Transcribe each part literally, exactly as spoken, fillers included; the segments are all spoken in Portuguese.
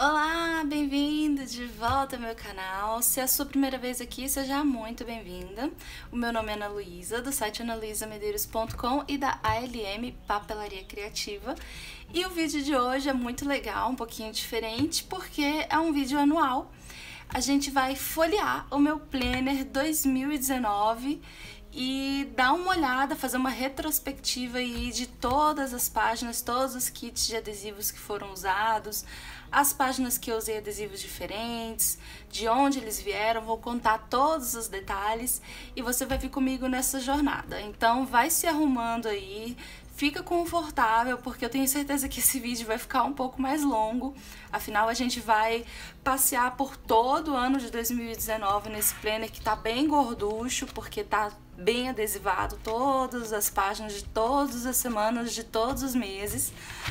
Olá, bem-vindo de volta ao meu canal. Se é a sua primeira vez aqui, seja muito bem-vinda. O meu nome é Ana Luísa, do site ana luisa medeiros ponto com e da A L M Papelaria Criativa. E o vídeo de hoje é muito legal, um pouquinho diferente, porque é um vídeo anual. A gente vai folhear o meu Planner dois mil e dezenove e dar uma olhada, fazer uma retrospectiva aí de todas as páginas, todos os kits de adesivos que foram usados, as páginas que eu usei adesivos diferentes, de onde eles vieram, vou contar todos os detalhes e você vai vir comigo nessa jornada. Então vai se arrumando aí, fica confortável, porque eu tenho certeza que esse vídeo vai ficar um pouco mais longo. Afinal, a gente vai passear por todo o ano de dois mil e dezenove nesse planner que tá bem gorducho, porque tá bem adesivado todas as páginas de todas as semanas, de todos os meses.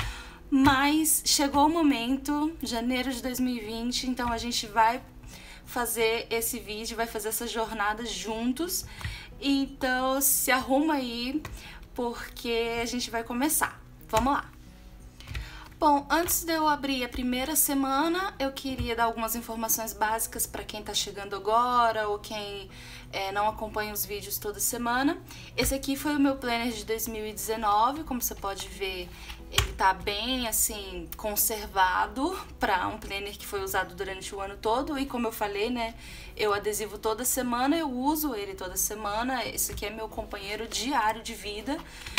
Mas chegou o momento, janeiro de dois mil e vinte, então a gente vai fazer esse vídeo, vai fazer essa jornada juntos. Então se arruma aí, porque a gente vai começar. Vamos lá! Bom, antes de eu abrir a primeira semana, eu queria dar algumas informações básicas para quem tá chegando agora ou quem é, não acompanha os vídeos toda semana. Esse aqui foi o meu planner de dois mil e dezenove, como você pode ver, ele tá bem, assim, conservado para um planner que foi usado durante o ano todo. E como eu falei, né, eu adesivo toda semana, eu uso ele toda semana. Esse aqui é meu companheiro diário de vida.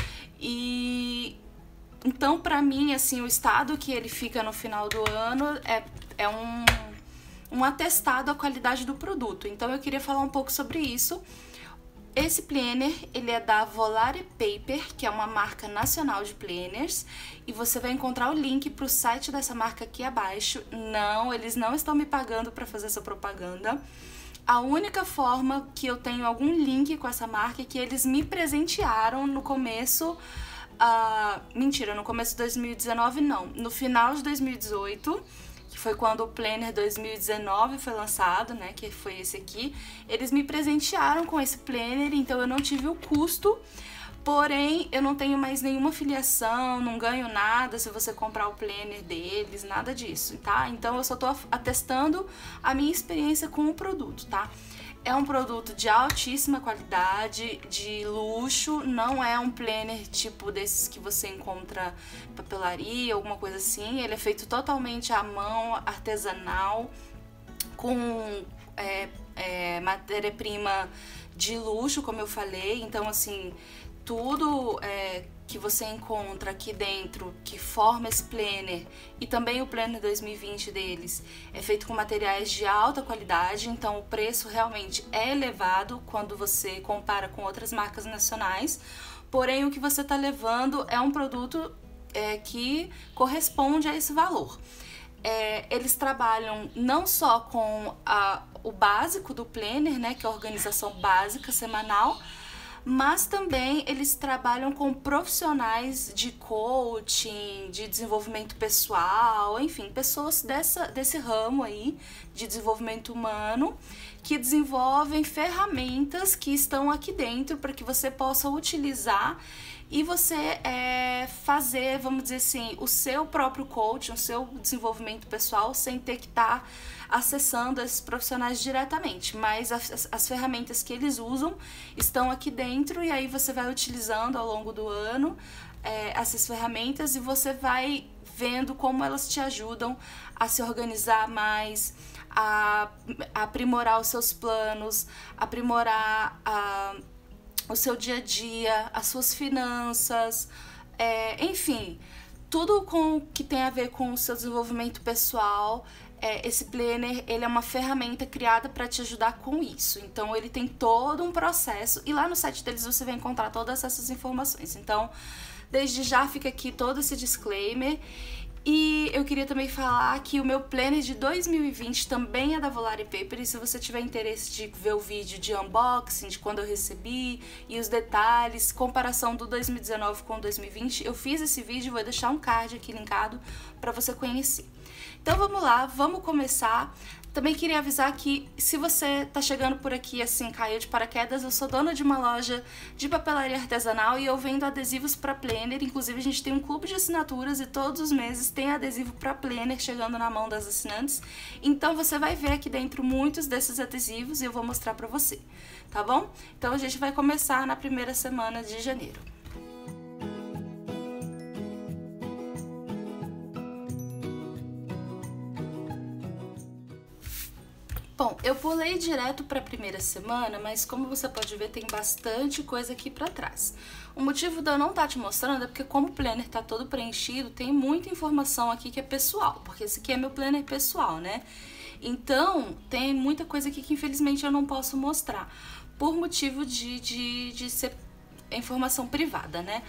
E então, pra mim, assim, o estado que ele fica no final do ano é, é um, um atestado à qualidade do produto. Então, eu queria falar um pouco sobre isso. Esse planner, ele é da Volare Paper, que é uma marca nacional de planners, e você vai encontrar o link para o site dessa marca aqui abaixo. Não, eles não estão me pagando para fazer essa propaganda. A única forma que eu tenho algum link com essa marca é que eles me presentearam no começo... Uh, mentira, no começo de dois mil e dezenove não, no final de dois mil e dezoito, que foi quando o Planner dois mil e dezenove foi lançado, né, que foi esse aqui, eles me presentearam com esse Planner, então eu não tive o custo, porém eu não tenho mais nenhuma filiação, não ganho nada se você comprar o Planner deles, nada disso, tá? Então eu só tô atestando a minha experiência com o produto, tá? É um produto de altíssima qualidade, de luxo, não é um planner tipo desses que você encontra em papelaria, alguma coisa assim. Ele é feito totalmente à mão, artesanal, com é, é, matéria-prima de luxo, como eu falei. Então, assim, tudo é, que você encontra aqui dentro que forma esse planner e também o planner dois mil e vinte deles é feito com materiais de alta qualidade, então o preço realmente é elevado quando você compara com outras marcas nacionais, porém o que você está levando é um produto é, que corresponde a esse valor. É, eles trabalham não só com a, o básico do planner, né, que é a organização básica semanal, mas também eles trabalham com profissionais de coaching, de desenvolvimento pessoal, enfim, pessoas dessa, desse ramo aí de desenvolvimento humano que desenvolvem ferramentas que estão aqui dentro para que você possa utilizar e você é, fazer, vamos dizer assim, o seu próprio coaching, o seu desenvolvimento pessoal sem ter que estar acessando esses profissionais diretamente, mas as, as ferramentas que eles usam estão aqui dentro e aí você vai utilizando ao longo do ano é, essas ferramentas e você vai vendo como elas te ajudam a se organizar mais, a, a aprimorar os seus planos, aprimorar a, o seu dia a dia, as suas finanças, é, enfim, tudo com, que tem a ver com o seu desenvolvimento pessoal. É, esse planner, ele é uma ferramenta criada para te ajudar com isso. Então, ele tem todo um processo e lá no site deles você vai encontrar todas essas informações. Então, desde já fica aqui todo esse disclaimer. E eu queria também falar que o meu planner de dois mil e vinte também é da Volare Paper, e se você tiver interesse de ver o vídeo de unboxing, de quando eu recebi e os detalhes, comparação do dois mil e dezenove com dois mil e vinte, eu fiz esse vídeo, vou deixar um card aqui linkado para você conhecer. Então vamos lá, vamos começar Também queria avisar que se você tá chegando por aqui assim, caiu de paraquedas, eu sou dona de uma loja de papelaria artesanal e eu vendo adesivos para planner. Inclusive a gente tem um clube de assinaturas e todos os meses tem adesivo para planner chegando na mão das assinantes. Então você vai ver aqui dentro muitos desses adesivos e eu vou mostrar para você, tá bom? Então a gente vai começar na primeira semana de janeiro. Bom, eu pulei direto para a primeira semana, mas como você pode ver, tem bastante coisa aqui para trás. O motivo de eu não estar te mostrando é porque como o planner tá todo preenchido, tem muita informação aqui que é pessoal, porque esse aqui é meu planner pessoal, né? Então, tem muita coisa aqui que infelizmente eu não posso mostrar, por motivo de, de, de ser informação privada, né?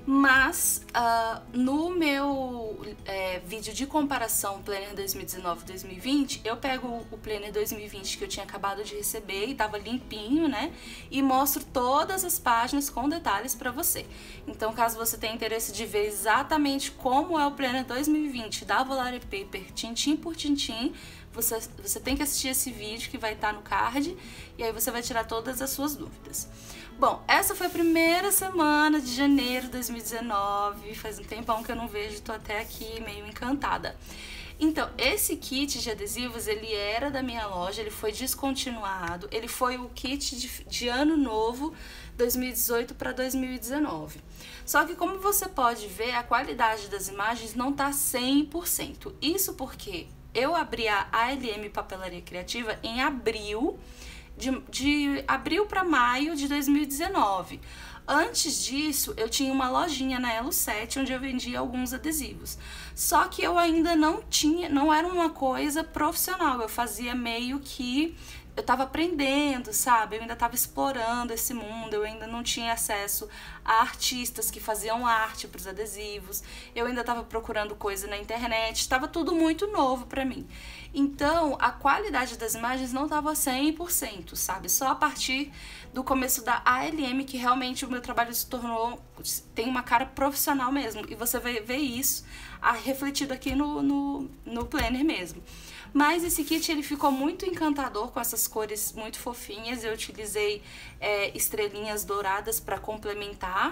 Mas uh, no meu é, vídeo de comparação Planner dois mil e dezenove dois mil e vinte, eu pego o Planner dois mil e vinte que eu tinha acabado de receber e tava limpinho, né? E mostro todas as páginas com detalhes para você. Então, caso você tenha interesse de ver exatamente como é o Planner dois mil e vinte da Volare Paper, tintim por tintim, você, você tem que assistir esse vídeo que vai estar no card e aí você vai tirar todas as suas dúvidas. Bom, essa foi a primeira semana de janeiro de dois mil e dezenove, faz um tempão que eu não vejo, tô até aqui meio encantada. Então, esse kit de adesivos, ele era da minha loja, ele foi descontinuado, ele foi o kit de, de ano novo dois mil e dezoito para dois mil e dezenove. Só que como você pode ver, a qualidade das imagens não tá cem por cento. Isso porque eu abri a A L M Papelaria Criativa em abril, De, de abril para maio de dois mil e dezenove. Antes disso, eu tinha uma lojinha na Elo sete onde eu vendia alguns adesivos. Só que eu ainda não tinha, não era uma coisa profissional. Eu fazia meio que eu tava aprendendo, sabe? Eu ainda tava explorando esse mundo, eu ainda não tinha acesso a artistas que faziam arte para os adesivos. Eu ainda tava procurando coisa na internet, estava tudo muito novo para mim. Então, a qualidade das imagens não tava cem por cento, sabe? Só a partir do começo da A L M que realmente o meu trabalho se tornou, tem uma cara profissional mesmo. E você vai ver isso ah, refletido aqui no, no, no planner mesmo. Mas esse kit ele ficou muito encantador com essas cores muito fofinhas. Eu utilizei é, estrelinhas douradas para complementar,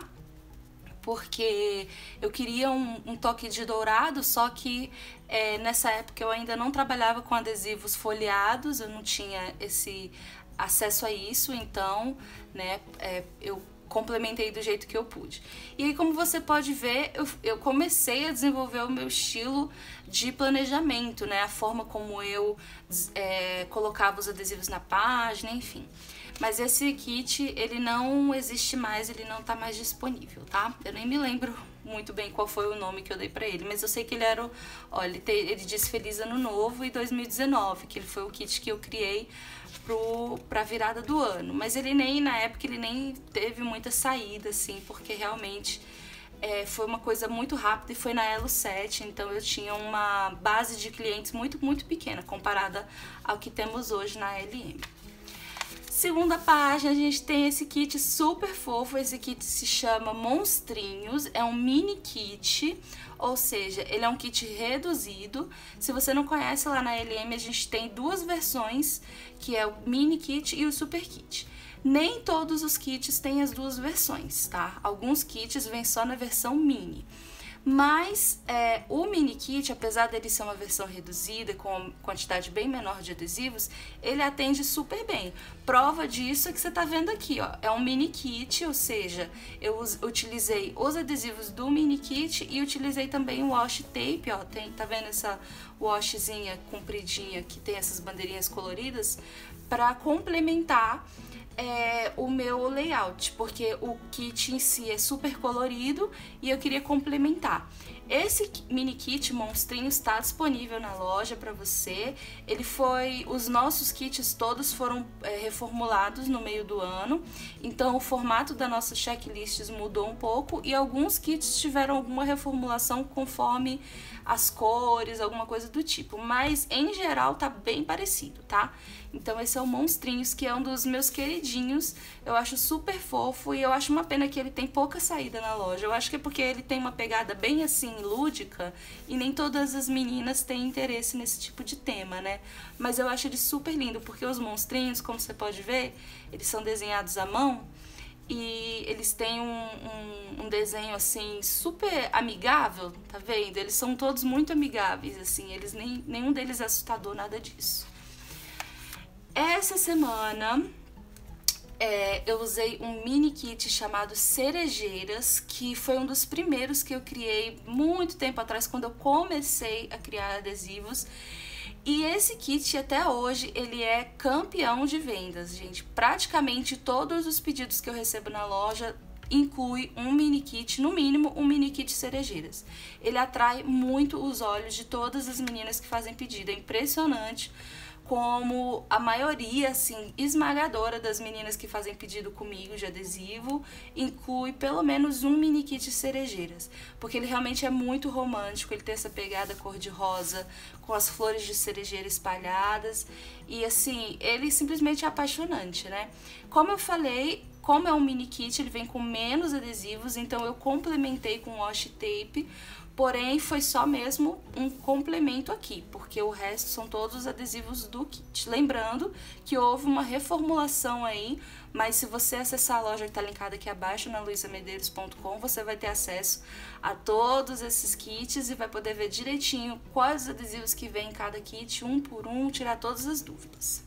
porque eu queria um, um toque de dourado, só que é, nessa época eu ainda não trabalhava com adesivos folheados, eu não tinha esse acesso a isso, então, né, é, eu complementei do jeito que eu pude. E aí, como você pode ver, eu, eu comecei a desenvolver o meu estilo de planejamento, né, a forma como eu é, colocava os adesivos na página, enfim. Mas esse kit, ele não existe mais, ele não tá mais disponível, tá? Eu nem me lembro muito bem qual foi o nome que eu dei pra ele, mas eu sei que ele era, o, ó, ele, te, ele diz Feliz Ano Novo e dois mil e dezenove, que ele foi o kit que eu criei pro, pra virada do ano. Mas ele nem, na época, ele nem teve muita saída, assim, porque realmente é, foi uma coisa muito rápida e foi na Elo sete, então eu tinha uma base de clientes muito, muito pequena, comparada ao que temos hoje na A L M. Segunda página, a gente tem esse kit super fofo, esse kit se chama Monstrinhos, é um mini kit, ou seja, ele é um kit reduzido. Se você não conhece, lá na A L M a gente tem duas versões, que é o mini kit e o super kit. Nem todos os kits têm as duas versões, tá? Alguns kits vêm só na versão mini. Mas é, o mini kit, apesar dele ser uma versão reduzida, com quantidade bem menor de adesivos, ele atende super bem. Prova disso é que você tá vendo aqui, ó. É um mini kit, ou seja, eu utilizei os adesivos do mini kit e utilizei também o washi tape, ó. Tem, tá vendo essa washzinha compridinha que tem essas bandeirinhas coloridas? Para complementar É, o meu layout, porque o kit em si é super colorido e eu queria complementar. Esse mini kit Monstrinho está disponível na loja para você. Ele foi, os nossos kits todos foram é, reformulados no meio do ano, então o formato da nossa checklists mudou um pouco e alguns kits tiveram alguma reformulação conforme as cores, alguma coisa do tipo, mas em geral tá bem parecido, tá? Então esse é o Monstrinhos, que é um dos meus queridinhos, eu acho super fofo e eu acho uma pena que ele tem pouca saída na loja. Eu acho que é porque ele tem uma pegada bem assim, assim, lúdica, e nem todas as meninas têm interesse nesse tipo de tema, né? Mas eu acho ele super lindo, porque os monstrinhos, como você pode ver, eles são desenhados à mão, e eles têm um, um, um desenho, assim, super amigável, tá vendo? Eles são todos muito amigáveis, assim, eles nem, nenhum deles é assustador, nada disso. Essa semana... É, eu usei um mini kit chamado Cerejeiras, que foi um dos primeiros que eu criei muito tempo atrás, quando eu comecei a criar adesivos. E esse kit, até hoje, ele é campeão de vendas, gente. Praticamente todos os pedidos que eu recebo na loja inclui um mini kit, no mínimo um mini kit Cerejeiras. Ele atrai muito os olhos de todas as meninas que fazem pedido, é impressionante como a maioria, assim, esmagadora das meninas que fazem pedido comigo de adesivo inclui pelo menos um mini kit Cerejeiras, porque ele realmente é muito romântico, ele tem essa pegada cor-de-rosa com as flores de cerejeira espalhadas e, assim, ele simplesmente é apaixonante, né? Como eu falei, como é um mini kit, ele vem com menos adesivos, então eu complementei com washi tape. Porém, foi só mesmo um complemento aqui, porque o resto são todos os adesivos do kit. Lembrando que houve uma reformulação aí, mas se você acessar a loja que está linkada aqui abaixo, na luisa medeiros ponto com, você vai ter acesso a todos esses kits e vai poder ver direitinho quais os adesivos que vem em cada kit, um por um, tirar todas as dúvidas.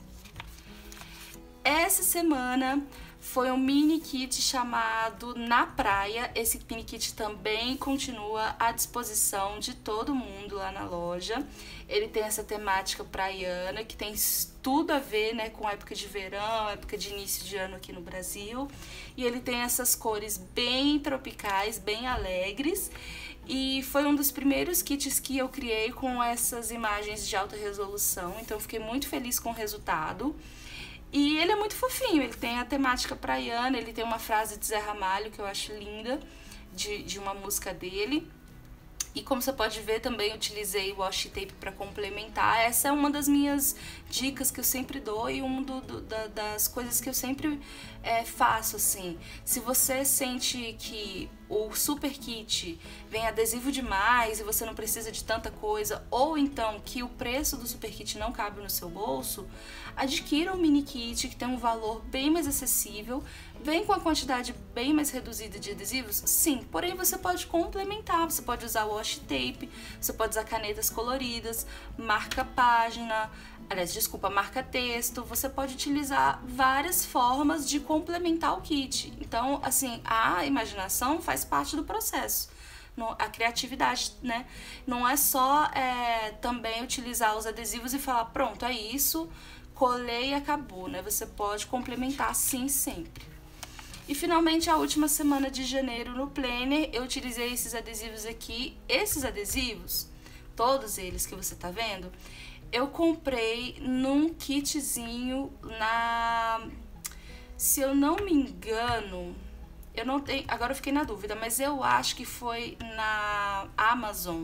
Essa semana foi um mini kit chamado Na Praia. Esse mini kit também continua à disposição de todo mundo lá na loja. Ele tem essa temática praiana, que tem tudo a ver, né, com a época de verão, época de início de ano aqui no Brasil. E ele tem essas cores bem tropicais, bem alegres. E foi um dos primeiros kits que eu criei com essas imagens de alta resolução. Então eu fiquei muito feliz com o resultado. E ele é muito fofinho, ele tem a temática praiana, ele tem uma frase de Zé Ramalho que eu acho linda, de, de uma música dele. E como você pode ver, também utilizei o washi tape para complementar. Essa é uma das minhas dicas que eu sempre dou e uma do, do, da, das coisas que eu sempre é, faço, assim. Se você sente que o super kit vem adesivo demais e você não precisa de tanta coisa, ou então que o preço do super kit não cabe no seu bolso, adquira um mini kit que tem um valor bem mais acessível, vem com a quantidade bem mais reduzida de adesivos, sim, porém você pode complementar, você pode usar o washi tape, você pode usar canetas coloridas, marca página, aliás, desculpa, marca texto, você pode utilizar várias formas de complementar o kit. Então, assim, a imaginação faz parte do processo, a criatividade, né? Não é só é, também utilizar os adesivos e falar, pronto, é isso, colei e acabou, né? Você pode complementar sim, sempre. E finalmente, a última semana de janeiro no Planner, eu utilizei esses adesivos aqui. Esses adesivos, todos eles que você tá vendo, eu comprei num kitzinho na... Se eu não me engano, eu não tenho... Agora eu fiquei na dúvida, mas eu acho que foi na Amazon.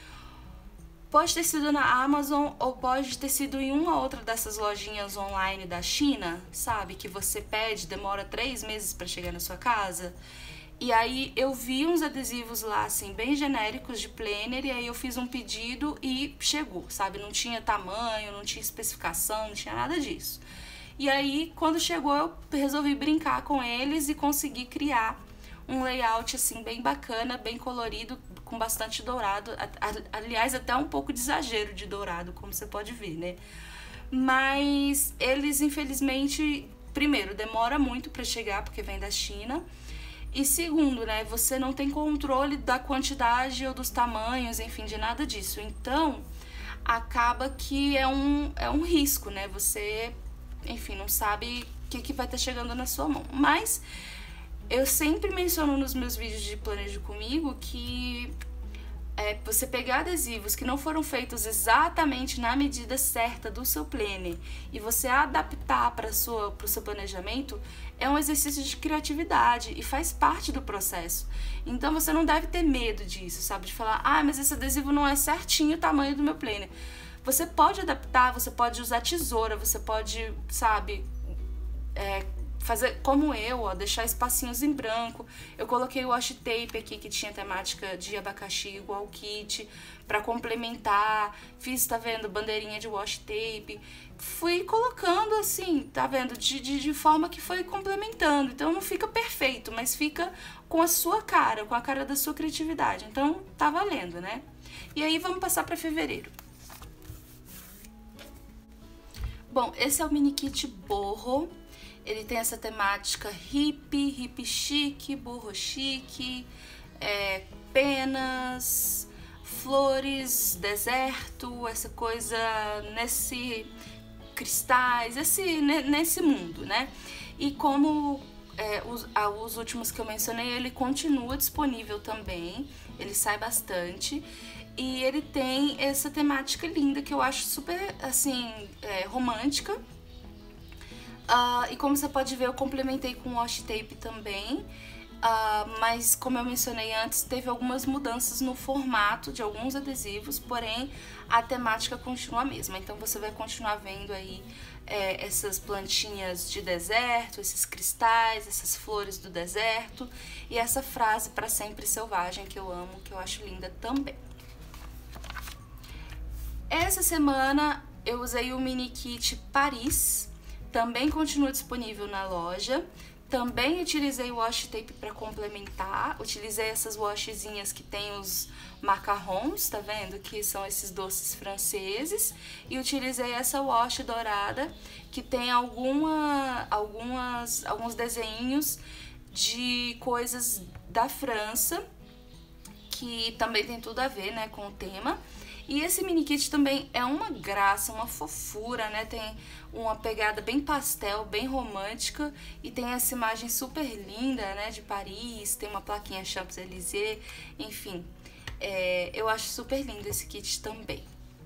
Pode ter sido na Amazon ou pode ter sido em uma outra dessas lojinhas online da China, sabe? Que você pede, demora três meses para chegar na sua casa. E aí eu vi uns adesivos lá, assim, bem genéricos de planner, e aí eu fiz um pedido e chegou, sabe? Não tinha tamanho, não tinha especificação, não tinha nada disso. E aí, quando chegou, eu resolvi brincar com eles e consegui criar um layout, assim, bem bacana, bem colorido, com bastante dourado. Aliás, até um pouco de exagero de dourado, como você pode ver, né? Mas eles, infelizmente, primeiro, demora muito para chegar, porque vem da China. E segundo, né, você não tem controle da quantidade ou dos tamanhos, enfim, de nada disso. Então, acaba que é um, é um risco, né? Você, enfim, não sabe o que, que vai estar chegando na sua mão. Mas eu sempre menciono nos meus vídeos de planejo comigo que é, você pegar adesivos que não foram feitos exatamente na medida certa do seu planner e você adaptar para o seu planejamento é um exercício de criatividade e faz parte do processo. Então você não deve ter medo disso, sabe? De falar, ah, mas esse adesivo não é certinho o tamanho do meu planner. Você pode adaptar, você pode usar tesoura, você pode, sabe, é, fazer como eu, ó, deixar espacinhos em branco. Eu coloquei o washi tape aqui que tinha temática de abacaxi igual o kit pra complementar. Fiz, tá vendo, bandeirinha de washi tape. Fui colocando assim, tá vendo, de, de, de forma que foi complementando. Então não fica perfeito, mas fica com a sua cara, com a cara da sua criatividade. Então tá valendo, né? E aí vamos passar pra fevereiro. Bom, esse é o mini kit Borro. Ele tem essa temática hippie, hippie chique, borro chique, é, penas, flores, deserto, essa coisa nesse cristais, esse, nesse mundo, né? E como é, os, os últimos que eu mencionei, ele continua disponível também, ele sai bastante. E ele tem essa temática linda que eu acho super, assim, é, romântica. Uh, e como você pode ver, eu complementei com washi tape também, uh, mas como eu mencionei antes, teve algumas mudanças no formato de alguns adesivos, porém a temática continua a mesma. Então você vai continuar vendo aí é, essas plantinhas de deserto, esses cristais, essas flores do deserto e essa frase "para sempre selvagem", que eu amo, que eu acho linda também. Essa semana eu usei o mini kit Paris. Também continua disponível na loja. Também utilizei o washi tape para complementar. Utilizei essas washizinhas que tem os macarrons, tá vendo? Que são esses doces franceses. E utilizei essa washi dourada, que tem alguma, algumas, alguns desenhos de coisas da França, que também tem tudo a ver, né, com o tema. E esse mini kit também é uma graça, uma fofura, né? Tem uma pegada bem pastel, bem romântica e tem essa imagem super linda, né? De Paris, tem uma plaquinha Champs-Élysées, enfim. É, eu acho super lindo esse kit também.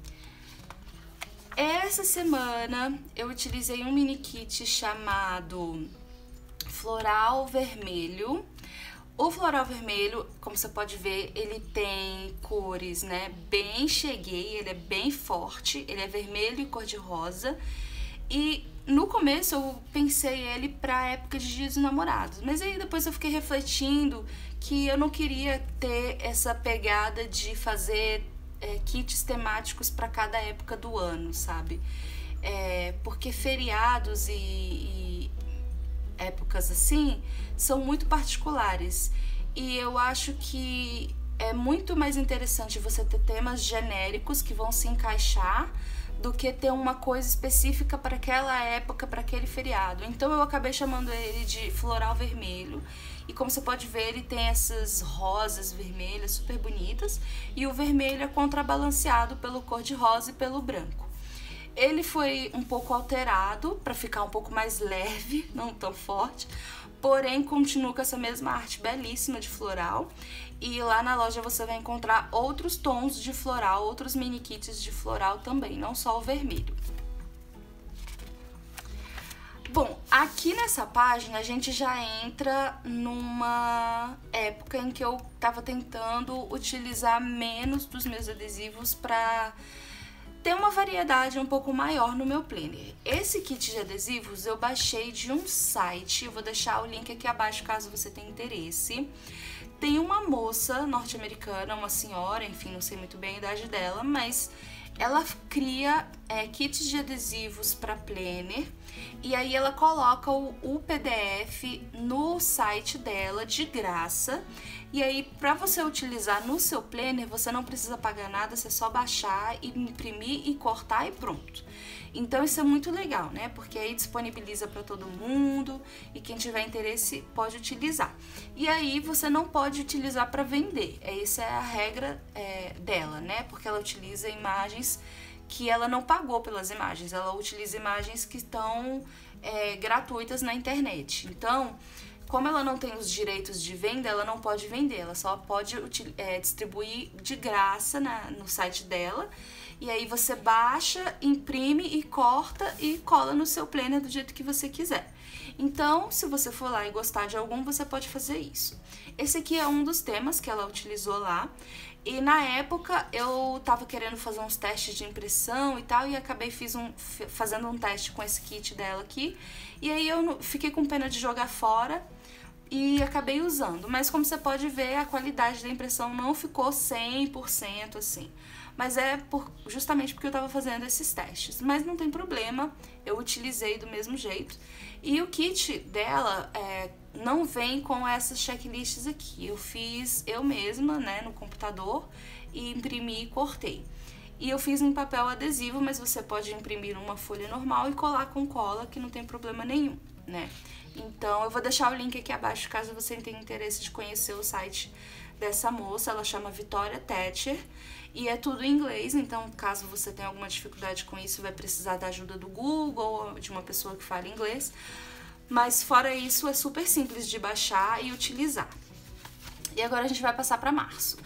Essa semana eu utilizei um mini kit chamado Floral Vermelho. O floral vermelho, como você pode ver, ele tem cores, né, bem cheguei, ele é bem forte, ele é vermelho e cor-de-rosa. E no começo eu pensei ele pra época de Dia dos Namorados, mas aí depois eu fiquei refletindo que eu não queria ter essa pegada de fazer é, kits temáticos pra cada época do ano, sabe? É, porque feriados e... e épocas assim são muito particulares e eu acho que é muito mais interessante você ter temas genéricos que vão se encaixar do que ter uma coisa específica para aquela época, para aquele feriado. Então eu acabei chamando ele de Floral Vermelho e como você pode ver, ele tem essas rosas vermelhas super bonitas e o vermelho é contrabalanceado pelo cor-de-rosa e pelo branco. Ele foi um pouco alterado para ficar um pouco mais leve, não tão forte, porém continua com essa mesma arte belíssima de floral. E lá na loja você vai encontrar outros tons de floral, outros mini kits de floral também, não só o vermelho. Bom, aqui nessa página a gente já entra numa época em que eu tava tentando utilizar menos dos meus adesivos para ter uma variedade um pouco maior no meu planner. Esse kit de adesivos eu baixei de um site, eu vou deixar o link aqui abaixo caso você tenha interesse. Tem uma moça norte-americana, uma senhora, enfim, não sei muito bem a idade dela, mas ela cria é, kits de adesivos para planner e aí ela coloca o, o P D F no site dela de graça. E aí, para você utilizar no seu planner, você não precisa pagar nada, você é só baixar e imprimir e cortar e pronto. Então isso é muito legal, né? Porque aí disponibiliza para todo mundo e quem tiver interesse pode utilizar. E aí você não pode utilizar para vender, essa é a regra é, dela, né? Porque ela utiliza imagens que ela não pagou pelas imagens, ela utiliza imagens que estão é, gratuitas na internet. Então, como ela não tem os direitos de venda, ela não pode vender, ela só pode é, distribuir de graça na, no site dela. E aí você baixa, imprime e corta e cola no seu planner do jeito que você quiser. Então, se você for lá e gostar de algum, você pode fazer isso. Esse aqui é um dos temas que ela utilizou lá. E na época eu tava querendo fazer uns testes de impressão e tal, e acabei fiz um, fazendo um teste com esse kit dela aqui. E aí eu fiquei com pena de jogar fora e acabei usando. Mas como você pode ver, a qualidade da impressão não ficou cem por cento assim. Mas é por, justamente porque eu tava fazendo esses testes. Mas não tem problema, eu utilizei do mesmo jeito. E o kit dela é, não vem com essas checklists aqui. Eu fiz eu mesma, né, no computador, e imprimi e cortei. E eu fiz em papel adesivo, mas você pode imprimir uma folha normal e colar com cola, que não tem problema nenhum, né? Então eu vou deixar o link aqui abaixo, caso você tenha interesse de conhecer o site dessa moça. Ela chama Victoria Thatcher e é tudo em inglês, então caso você tenha alguma dificuldade com isso, vai precisar da ajuda do Google ou de uma pessoa que fale inglês. Mas fora isso, é super simples de baixar e utilizar. E agora a gente vai passar para março.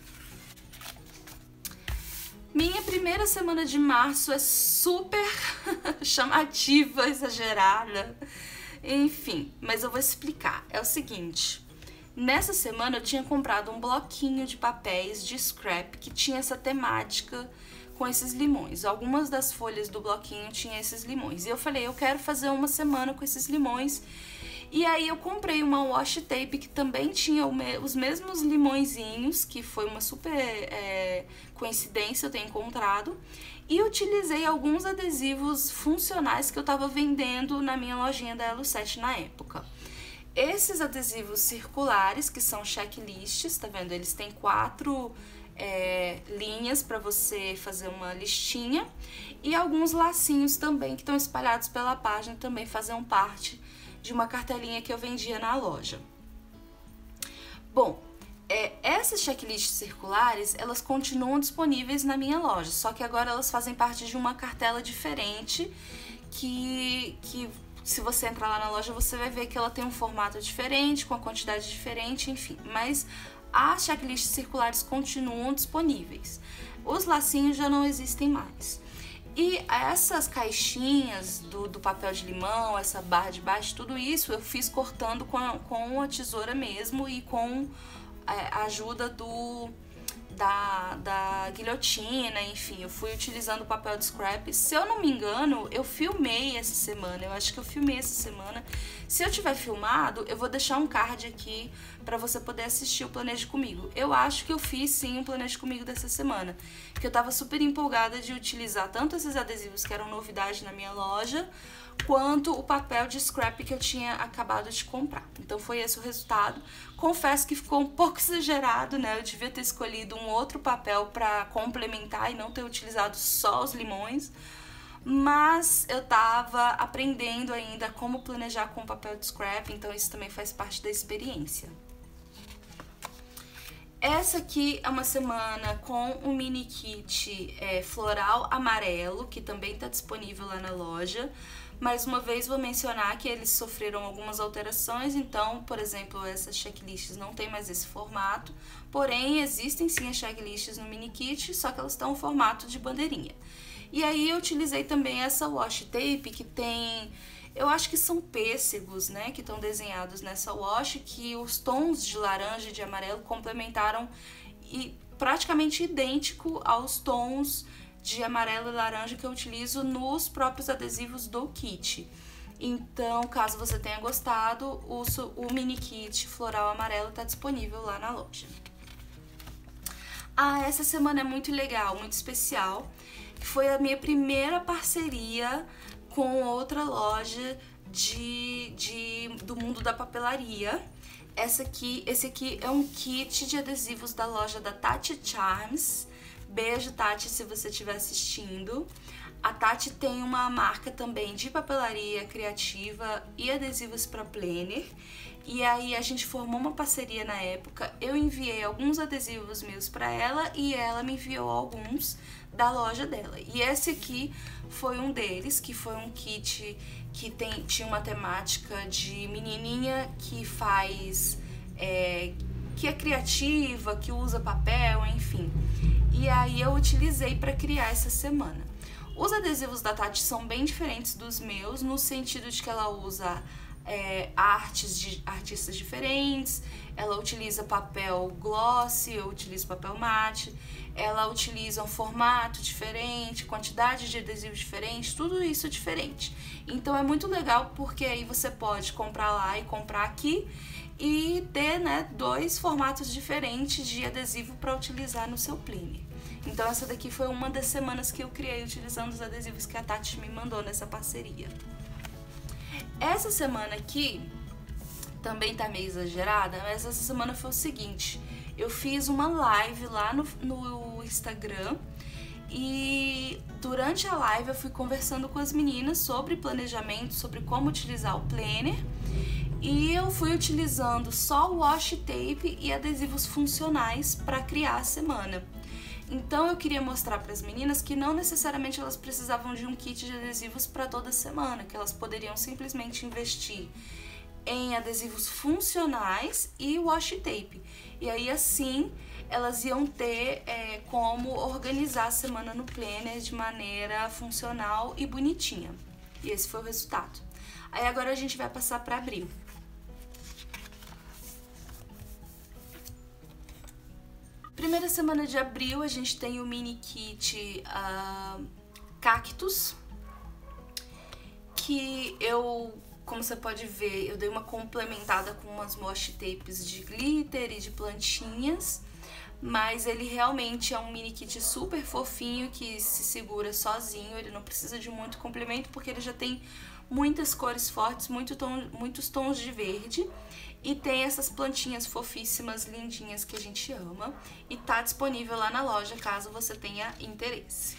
Minha primeira semana de março é super chamativa, exagerada. Enfim, mas eu vou explicar. É o seguinte, nessa semana eu tinha comprado um bloquinho de papéis de scrap que tinha essa temática com esses limões. Algumas das folhas do bloquinho tinham esses limões. E eu falei, eu quero fazer uma semana com esses limões. E aí eu comprei uma washi tape que também tinha os mesmos limõezinhos, que foi uma super é, coincidência eu ter encontrado. E utilizei alguns adesivos funcionais que eu tava vendendo na minha lojinha da Elo sete na época. Esses adesivos circulares, que são checklists, tá vendo? Eles têm quatro é, linhas para você fazer uma listinha. E alguns lacinhos também que estão espalhados pela página também fazem parte de uma cartelinha que eu vendia na loja. Bom, é, essas checklists circulares, elas continuam disponíveis na minha loja, só que agora elas fazem parte de uma cartela diferente que, que se você entrar lá na loja, você vai ver que ela tem um formato diferente, com a quantidade diferente, enfim. Mas as checklists circulares continuam disponíveis. Os lacinhos já não existem mais. E essas caixinhas do, do papel de limão, essa barra de baixo, tudo isso eu fiz cortando com a, com a tesoura mesmo e com a ajuda do, da, da guilhotina, enfim, eu fui utilizando o papel de scrap. Se eu não me engano, eu filmei essa semana, eu acho que eu filmei essa semana. Se eu tiver filmado, eu vou deixar um card aqui pra você poder assistir o Planeje Comigo. Eu acho que eu fiz sim o Planeje Comigo dessa semana, porque eu tava super empolgada de utilizar tanto esses adesivos que eram novidade na minha loja, quanto o papel de scrap que eu tinha acabado de comprar. Então foi esse o resultado. Confesso que ficou um pouco exagerado, né? Eu devia ter escolhido um outro papel para complementar e não ter utilizado só os limões. Mas eu tava aprendendo ainda como planejar com papel de scrap, então isso também faz parte da experiência. Essa aqui é uma semana com um mini kit é, floral amarelo, que também está disponível lá na loja. Mais uma vez vou mencionar que eles sofreram algumas alterações, então, por exemplo, essas checklists não tem mais esse formato, porém existem sim as checklists no mini kit, só que elas estão no formato de bandeirinha. E aí eu utilizei também essa washi tape que tem, eu acho que são pêssegos, né, que estão desenhados nessa washi, que os tons de laranja e de amarelo complementaram e praticamente idêntico aos tons de amarelo e laranja que eu utilizo nos próprios adesivos do kit. Então, caso você tenha gostado, o, o mini kit floral amarelo está disponível lá na loja. Ah, essa semana é muito legal, muito especial. Foi a minha primeira parceria com outra loja de, de, do mundo da papelaria. Essa aqui, esse aqui é um kit de adesivos da loja da Tati Charms. Beijo, Tati, se você estiver assistindo. A Tati tem uma marca também de papelaria criativa e adesivos para planner. E aí a gente formou uma parceria na época. Eu enviei alguns adesivos meus para ela e ela me enviou alguns da loja dela. E esse aqui foi um deles, que foi um kit que tem, tinha uma temática de menininha que faz... É, que é criativa, que usa papel, enfim. E aí eu utilizei para criar essa semana. Os adesivos da Tati são bem diferentes dos meus, no sentido de que ela usa é, artes de artistas diferentes, ela utiliza papel gloss, eu utilizo papel mate, ela utiliza um formato diferente, quantidade de adesivo diferente, tudo isso diferente. Então é muito legal porque aí você pode comprar lá e comprar aqui e ter, né, dois formatos diferentes de adesivo para utilizar no seu planner. Então essa daqui foi uma das semanas que eu criei utilizando os adesivos que a Tati me mandou nessa parceria. Essa semana aqui também tá meio exagerada, mas essa semana foi o seguinte: eu fiz uma live lá no, no Instagram e durante a live eu fui conversando com as meninas sobre planejamento, sobre como utilizar o planner, e eu fui utilizando só o washi tape e adesivos funcionais para criar a semana. Então eu queria mostrar para as meninas que não necessariamente elas precisavam de um kit de adesivos para toda semana, que elas poderiam simplesmente investir em adesivos funcionais e washi tape. E aí assim elas iam ter é, como organizar a semana no planner de maneira funcional e bonitinha. E esse foi o resultado. Aí agora a gente vai passar para abril. Primeira semana de abril a gente tem o mini kit uh, Cactus, que eu, como você pode ver, eu dei uma complementada com umas washi tapes de glitter e de plantinhas, mas ele realmente é um mini kit super fofinho que se segura sozinho, ele não precisa de muito complemento porque ele já tem muitas cores fortes, muito tom, muitos tons de verde, e tem essas plantinhas fofíssimas, lindinhas que a gente ama, e tá disponível lá na loja caso você tenha interesse.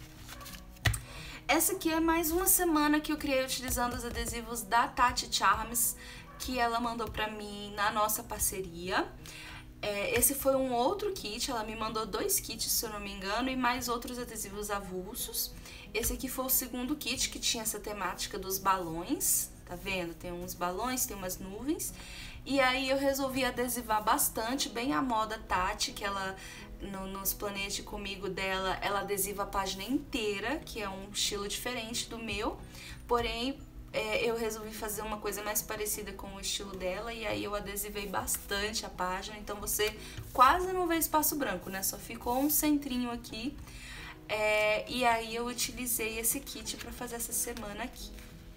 Essa aqui é mais uma semana que eu criei utilizando os adesivos da Tati Charms, que ela mandou pra mim na nossa parceria. É, esse foi um outro kit, ela me mandou dois kits, se eu não me engano, e mais outros adesivos avulsos. Esse aqui foi o segundo kit que tinha essa temática dos balões, tá vendo? Tem uns balões, tem umas nuvens. E aí eu resolvi adesivar bastante, bem a moda Tati, que ela, no, nos Planeje Comigo dela, ela adesiva a página inteira, que é um estilo diferente do meu. Porém, é, eu resolvi fazer uma coisa mais parecida com o estilo dela, e aí eu adesivei bastante a página, então você quase não vê espaço branco, né? Só ficou um centrinho aqui. É, e aí eu utilizei esse kit para fazer essa semana aqui.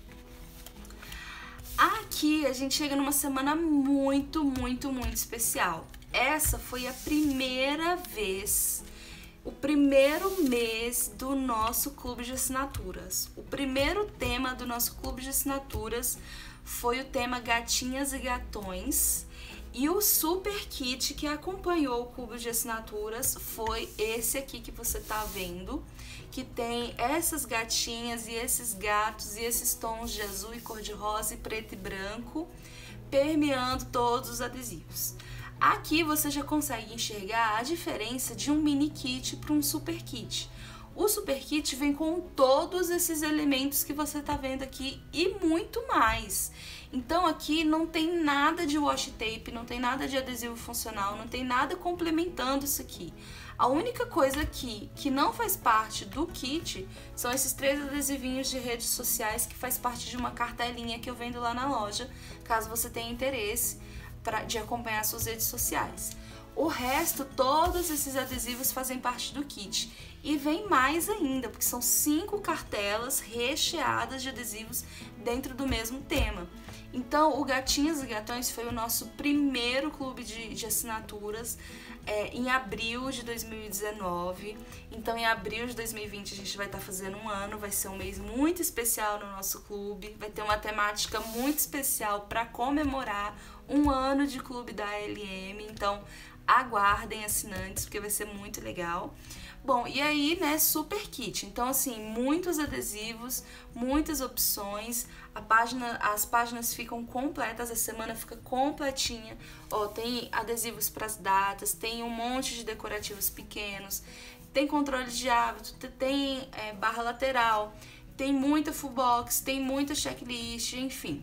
Aqui a gente chega numa semana muito, muito, muito especial. Essa foi a primeira vez, o primeiro mês do nosso clube de assinaturas. O primeiro tema do nosso clube de assinaturas foi o tema Gatinhas e Gatões. E o super kit que acompanhou o clube de assinaturas foi esse aqui que você tá vendo, que tem essas gatinhas e esses gatos e esses tons de azul e cor-de-rosa e preto e branco permeando todos os adesivos. Aqui você já consegue enxergar a diferença de um mini kit para um super kit. O super kit vem com todos esses elementos que você tá vendo aqui e muito mais. Então aqui não tem nada de washi tape, não tem nada de adesivo funcional, não tem nada complementando isso aqui. A única coisa aqui que não faz parte do kit são esses três adesivinhos de redes sociais que faz parte de uma cartelinha que eu vendo lá na loja, caso você tenha interesse pra, de acompanhar suas redes sociais. O resto, todos esses adesivos fazem parte do kit. E vem mais ainda, porque são cinco cartelas recheadas de adesivos dentro do mesmo tema. Então, o Gatinhas e Gatões foi o nosso primeiro clube de, de assinaturas é, em abril de dois mil e dezenove. Então, em abril de dois mil e vinte, a gente vai estar fazendo um ano. Vai ser um mês muito especial no nosso clube. Vai ter uma temática muito especial para comemorar um ano de clube da A L M. Então, aguardem, assinantes, porque vai ser muito legal. Bom, e aí, né, super kit. Então, assim, muitos adesivos, muitas opções. A página, as páginas ficam completas, a semana fica completinha. Ó, tem adesivos para as datas, tem um monte de decorativos pequenos, tem controle de hábito, tem é, barra lateral, tem muita full box, tem muita checklist, enfim.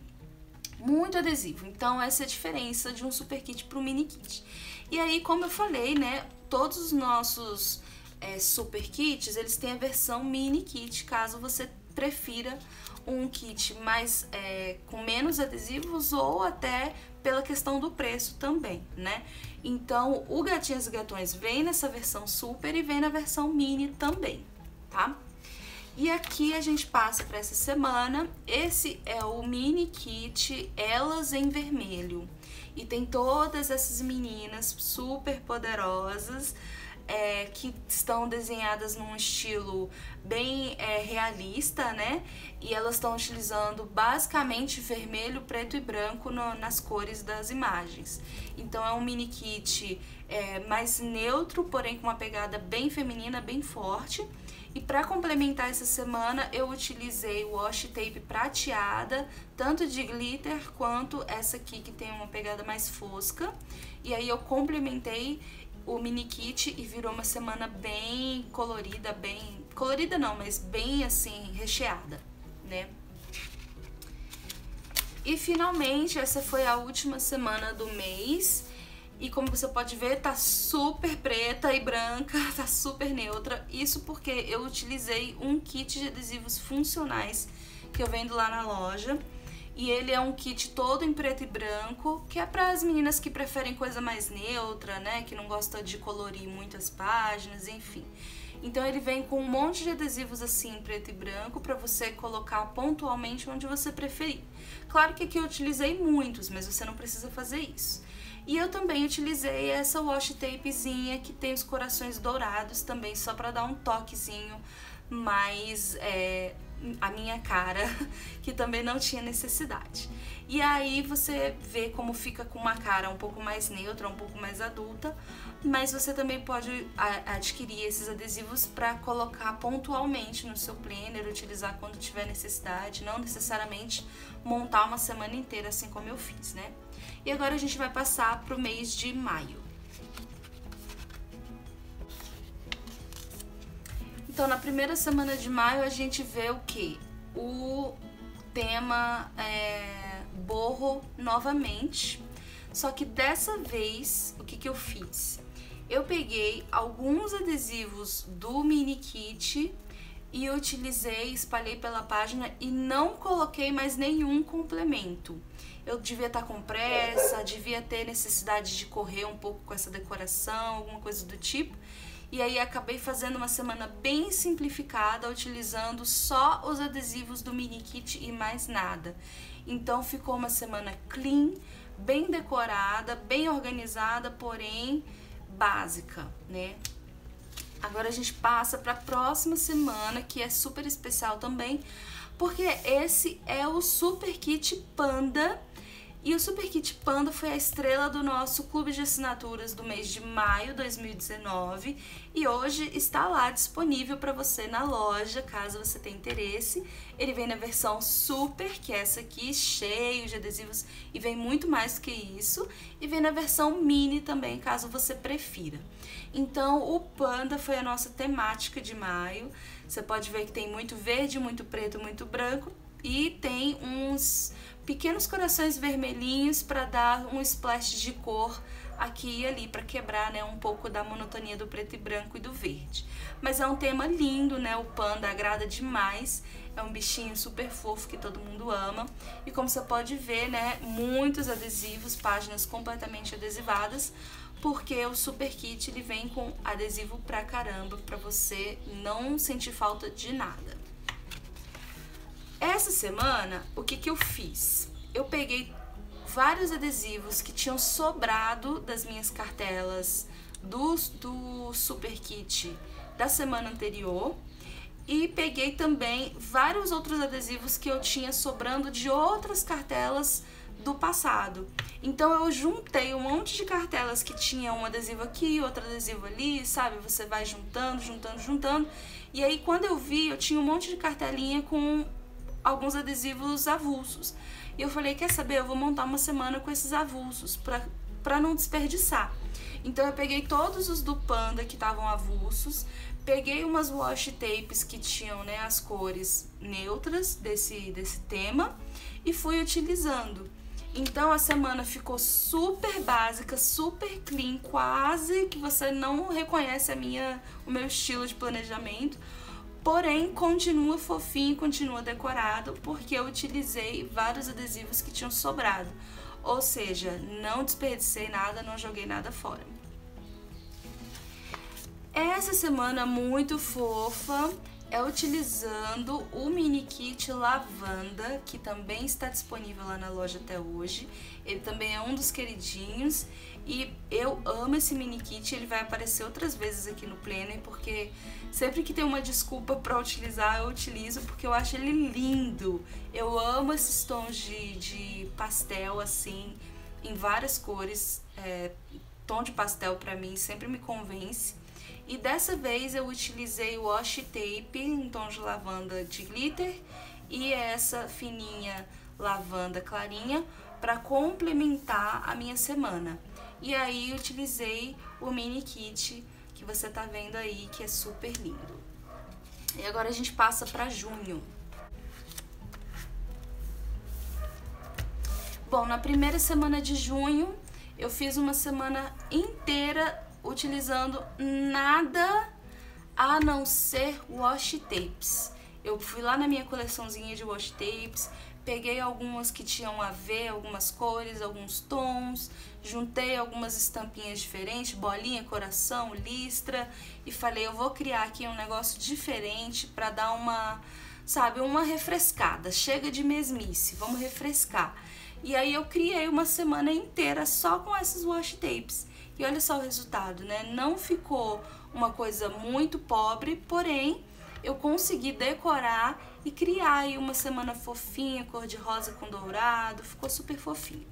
Muito adesivo. Então, essa é a diferença de um super kit para um mini kit. E aí, como eu falei, né, todos os nossos é, super kits, eles têm a versão mini kit, caso você prefira um kit mais é, com menos adesivos ou até pela questão do preço também, né? Então, o Gatinhas e Gatões vem nessa versão super e vem na versão mini também, tá? E aqui a gente passa para essa semana. Esse é o mini kit Elas em Vermelho. E tem todas essas meninas super poderosas, é, que estão desenhadas num estilo bem é, realista, né? E elas estão utilizando basicamente vermelho, preto e branco no, nas cores das imagens. Então é um mini kit é, mais neutro, porém com uma pegada bem feminina, bem forte. E para complementar essa semana, eu utilizei o washi tape prateada, tanto de glitter quanto essa aqui que tem uma pegada mais fosca. E aí eu complementei o mini kit e virou uma semana bem colorida, bem... colorida não, mas bem assim, recheada, né? E finalmente, essa foi a última semana do mês. E como você pode ver, tá super preta e branca, tá super neutra. Isso porque eu utilizei um kit de adesivos funcionais que eu vendo lá na loja. E ele é um kit todo em preto e branco, que é para as meninas que preferem coisa mais neutra, né? Que não gostam de colorir muitas páginas, enfim. Então ele vem com um monte de adesivos assim em preto e branco para você colocar pontualmente onde você preferir. Claro que aqui eu utilizei muitos, mas você não precisa fazer isso. E eu também utilizei essa washi tapezinha que tem os corações dourados também, só para dar um toquezinho mais é, a minha cara, que também não tinha necessidade. E aí você vê como fica com uma cara um pouco mais neutra, um pouco mais adulta, mas você também pode adquirir esses adesivos para colocar pontualmente no seu planner, utilizar quando tiver necessidade, não necessariamente montar uma semana inteira assim como eu fiz, né? E agora a gente vai passar para o mês de maio. Então, na primeira semana de maio, a gente vê o que? O tema é, borro novamente. Só que dessa vez, o que, que eu fiz? Eu peguei alguns adesivos do mini kit e utilizei, espalhei pela página e não coloquei mais nenhum complemento. Eu devia estar com pressa, devia ter necessidade de correr um pouco com essa decoração, alguma coisa do tipo. E aí acabei fazendo uma semana bem simplificada, utilizando só os adesivos do mini kit e mais nada. Então ficou uma semana clean, bem decorada, bem organizada, porém básica, né? Agora a gente passa para a próxima semana, que é super especial também, porque esse é o Super Kit Panda. E o Super Kit Panda foi a estrela do nosso clube de assinaturas do mês de maio de dois mil e dezenove e hoje está lá disponível para você na loja, caso você tenha interesse. Ele vem na versão super, que é essa aqui, cheio de adesivos e vem muito mais do que isso, e vem na versão mini também, caso você prefira. Então o Panda foi a nossa temática de maio. Você pode ver que tem muito verde, muito preto, muito branco e tem uns pequenos corações vermelhinhos para dar um splash de cor aqui e ali, para quebrar, né, um pouco da monotonia do preto e branco e do verde. Mas é um tema lindo, né? O panda agrada demais, é um bichinho super fofo que todo mundo ama. E como você pode ver, né, muitos adesivos, páginas completamente adesivadas, porque o Super Kit ele vem com adesivo pra caramba, pra você não sentir falta de nada. Essa semana, o que que eu fiz? Eu peguei vários adesivos que tinham sobrado das minhas cartelas do, do Super Kit da semana anterior e peguei também vários outros adesivos que eu tinha sobrando de outras cartelas do passado. Então eu juntei um monte de cartelas que tinha um adesivo aqui, outro adesivo ali, sabe? Você vai juntando, juntando, juntando. E aí quando eu vi, eu tinha um monte de cartelinha com alguns adesivos avulsos. E eu falei, quer saber, eu vou montar uma semana com esses avulsos pra, pra não desperdiçar. Então eu peguei todos os do Panda que estavam avulsos, peguei umas washi tapes que tinham, né, as cores neutras desse, desse tema e fui utilizando. Então a semana ficou super básica, super clean, quase que você não reconhece a minha, o meu estilo de planejamento. Porém, continua fofinho, continua decorado, porque eu utilizei vários adesivos que tinham sobrado. Ou seja, não desperdicei nada, não joguei nada fora. Essa semana muito fofa é utilizando o mini kit lavanda, que também está disponível lá na loja até hoje. Ele também é um dos queridinhos e eu amo esse mini kit. Ele vai aparecer outras vezes aqui no Planner, porque sempre que tem uma desculpa para utilizar, eu utilizo, porque eu acho ele lindo. Eu amo esses tons de, de pastel assim, em várias cores. É, tom de pastel para mim sempre me convence. E dessa vez eu utilizei o washi tape em tom de lavanda de glitter e essa fininha lavanda clarinha para complementar a minha semana. E aí utilizei o mini kit que você tá vendo aí, que é super lindo. E agora a gente passa para junho. Bom, na primeira semana de junho eu fiz uma semana inteira utilizando nada a não ser washi tapes. Eu fui lá na minha coleçãozinha de washi tapes, peguei algumas que tinham a ver, algumas cores, alguns tons, juntei algumas estampinhas diferentes, bolinha, coração, listra, e falei, eu vou criar aqui um negócio diferente para dar uma, sabe, uma refrescada. Chega de mesmice, vamos refrescar. E aí eu criei uma semana inteira só com esses washi tapes. E olha só o resultado, né? Não ficou uma coisa muito pobre, porém eu consegui decorar e criar aí uma semana fofinha, cor de rosa com dourado, ficou super fofinho.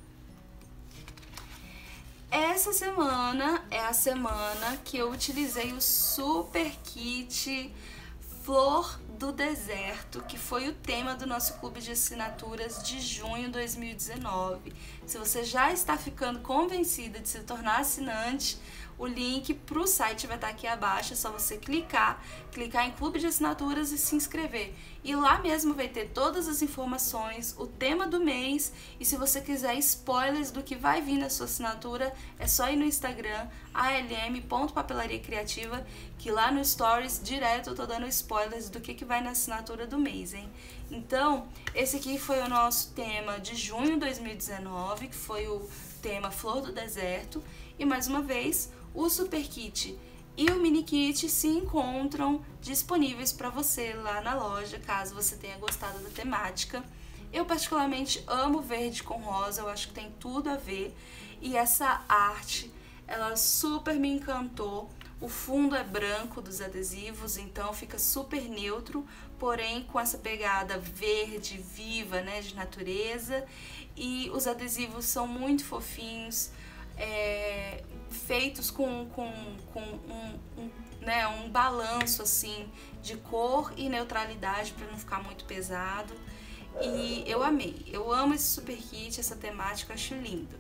Essa semana é a semana que eu utilizei o super kit Flor do Deserto, que foi o tema do nosso clube de assinaturas de junho de dois mil e dezenove. Se você já está ficando convencida de se tornar assinante, o link para o site vai estar aqui abaixo, é só você clicar, clicar em clube de assinaturas e se inscrever. E lá mesmo vai ter todas as informações, o tema do mês, e se você quiser spoilers do que vai vir na sua assinatura, é só ir no Instagram, a l m ponto papelaria criativa, que lá no Stories direto eu tô dando spoilers do que, que vai na assinatura do mês, hein? Então, esse aqui foi o nosso tema de junho de dois mil e dezenove, que foi o tema Flor do Deserto, e mais uma vez, o Super Kit e o Mini Kit se encontram disponíveis para você lá na loja, caso você tenha gostado da temática. Eu particularmente amo verde com rosa, eu acho que tem tudo a ver. E essa arte, ela super me encantou. O fundo é branco dos adesivos, então fica super neutro, porém com essa pegada verde, viva, né, de natureza. E os adesivos são muito fofinhos. É, feitos com, com, com um, um, né, um balanço assim de cor e neutralidade para não ficar muito pesado. E eu amei, eu amo esse super kit, essa temática, eu acho lindo.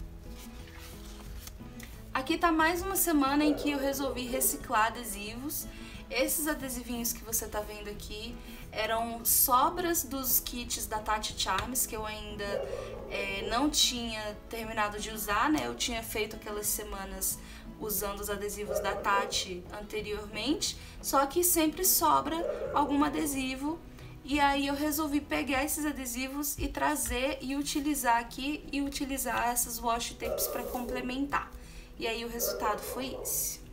Aqui tá mais uma semana em que eu resolvi reciclar adesivos. Esses adesivinhos que você tá vendo aqui eram sobras dos kits da Tati Charms, que eu ainda é, não tinha terminado de usar, né? Eu tinha feito aquelas semanas usando os adesivos da Tati anteriormente, só que sempre sobra algum adesivo. E aí eu resolvi pegar esses adesivos e trazer e utilizar aqui e utilizar essas washi tapes para complementar. E aí o resultado foi esse.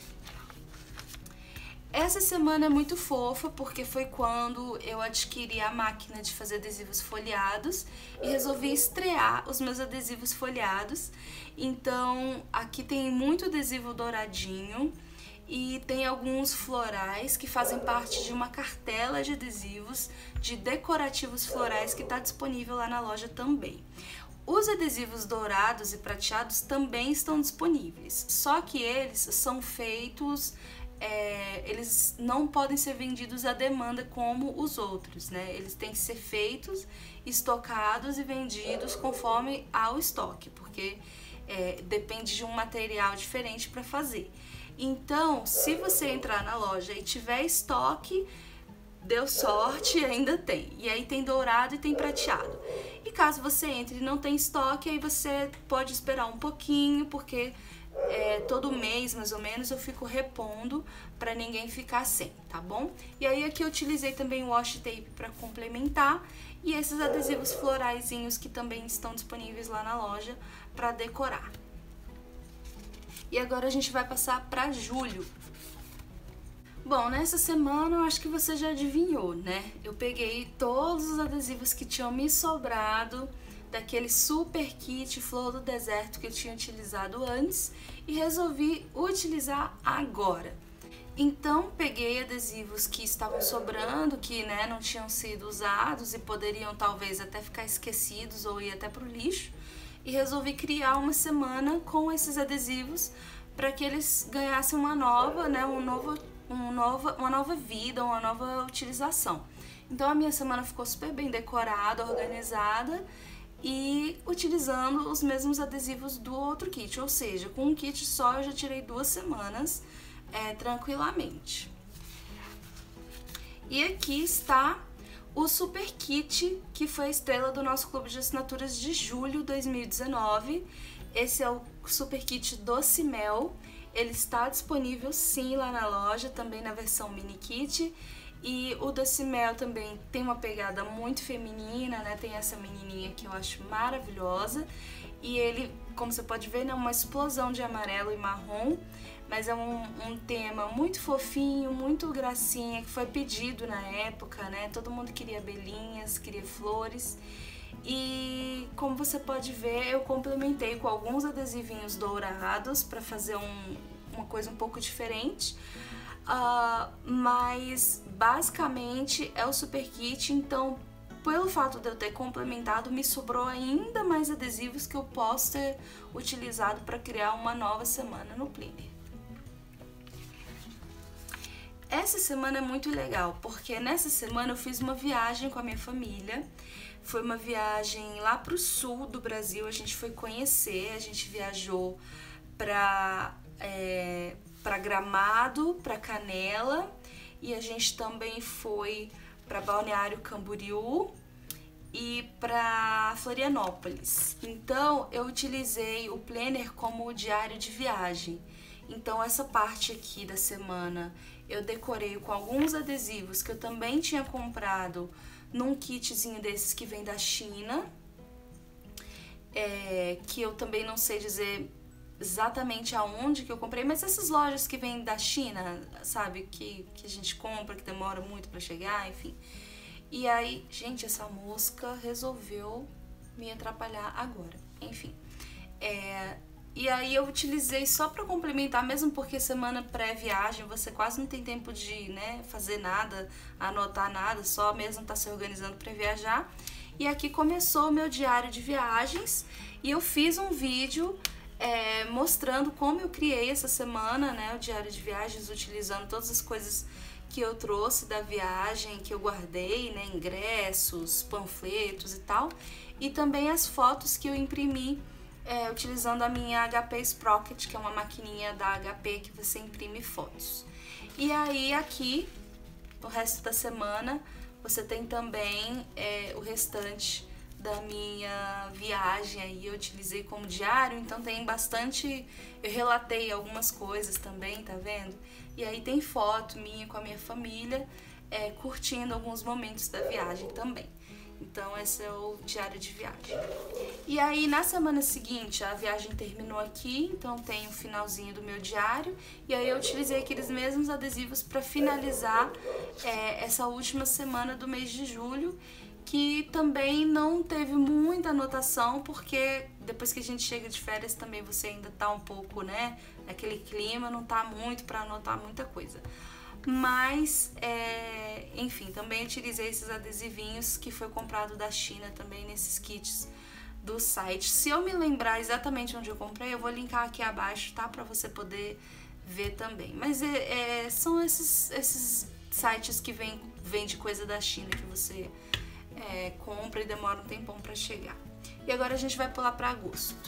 Essa semana é muito fofa porque foi quando eu adquiri a máquina de fazer adesivos folheados e resolvi estrear os meus adesivos folheados. Então aqui tem muito adesivo douradinho e tem alguns florais que fazem parte de uma cartela de adesivos de decorativos florais que está disponível lá na loja também. Os adesivos dourados e prateados também estão disponíveis, só que eles são feitos... É, eles não podem ser vendidos à demanda como os outros, né? Eles têm que ser feitos, estocados e vendidos conforme ao estoque, porque é, depende de um material diferente para fazer. Então, se você entrar na loja e tiver estoque, deu sorte, ainda tem. E aí tem dourado e tem prateado. E caso você entre e não tem estoque, aí você pode esperar um pouquinho, porque é, todo mês, mais ou menos, eu fico repondo pra ninguém ficar sem, tá bom? E aí aqui eu utilizei também o washi tape pra complementar e esses adesivos floraizinhos que também estão disponíveis lá na loja pra decorar. E agora a gente vai passar pra julho. Bom, nessa semana eu acho que você já adivinhou, né? Eu peguei todos os adesivos que tinham me sobrado daquele super kit Flor do Deserto que eu tinha utilizado antes e resolvi utilizar agora. Então peguei adesivos que estavam sobrando, que né, não tinham sido usados e poderiam talvez até ficar esquecidos ou ir até pro lixo, e resolvi criar uma semana com esses adesivos para que eles ganhassem uma nova, né, um novo Um nova, uma nova vida, uma nova utilização. Então a minha semana ficou super bem decorada, organizada e utilizando os mesmos adesivos do outro kit, ou seja, com um kit só eu já tirei duas semanas é, tranquilamente. E aqui está o super kit que foi a estrela do nosso clube de assinaturas de julho de dois mil e dezenove. Esse é o super kit Doce Mel. Ele está disponível sim lá na loja, também na versão mini kit. E o Doce Mel também tem uma pegada muito feminina, né? Tem essa menininha que eu acho maravilhosa. E ele, como você pode ver, é uma explosão de amarelo e marrom. Mas é um, um tema muito fofinho, muito gracinha, que foi pedido na época, né? Todo mundo queria abelhinhas, queria flores. E como você pode ver, eu complementei com alguns adesivinhos dourados para fazer um, uma coisa um pouco diferente. Uh, mas basicamente é o super kit, então pelo fato de eu ter complementado, me sobrou ainda mais adesivos que eu posso ter utilizado para criar uma nova semana no Planner. Essa semana é muito legal, porque nessa semana eu fiz uma viagem com a minha família. Foi uma viagem lá pro sul do Brasil, a gente foi conhecer, a gente viajou pra, é, pra Gramado, pra Canela, e a gente também foi pra Balneário Camboriú e pra Florianópolis. Então eu utilizei o Planner como diário de viagem. Então essa parte aqui da semana eu decorei com alguns adesivos que eu também tinha comprado num kitzinho desses que vem da China, é, que eu também não sei dizer exatamente aonde que eu comprei, mas essas lojas que vêm da China, sabe, que, que a gente compra, que demora muito pra chegar, enfim. E aí, gente, essa mosca resolveu me atrapalhar agora, enfim. É, e aí eu utilizei só pra complementar, mesmo porque semana pré-viagem você quase não tem tempo de, né, fazer nada, anotar nada, só mesmo tá se organizando pra viajar. E aqui começou o meu diário de viagens e eu fiz um vídeo é, mostrando como eu criei essa semana, né, o diário de viagens, utilizando todas as coisas que eu trouxe da viagem, que eu guardei, né, ingressos, panfletos e tal, e também as fotos que eu imprimi É, utilizando a minha H P Sprocket, que é uma maquininha da H P que você imprime fotos. E aí aqui, o resto da semana, você tem também é, o restante da minha viagem aí, eu utilizei como diário, então tem bastante, eu relatei algumas coisas também, tá vendo? E aí tem foto minha com a minha família, é, curtindo alguns momentos da viagem também. Então esse é o diário de viagem. E aí na semana seguinte a viagem terminou aqui, então tem o finalzinho do meu diário. E aí eu utilizei aqueles mesmos adesivos para finalizar é, essa última semana do mês de julho, que também não teve muita anotação, porque depois que a gente chega de férias também você ainda tá um pouco, né, naquele clima, não tá muito para anotar muita coisa. Mas, é, enfim, também utilizei esses adesivinhos que foi comprado da China também nesses kits do site. Se eu me lembrar exatamente onde eu comprei, eu vou linkar aqui abaixo, tá? Pra você poder ver também. Mas é, é, são esses, esses sites que vem, vende coisa da China que você é, compra e demora um tempão pra chegar. E agora a gente vai pular pra agosto.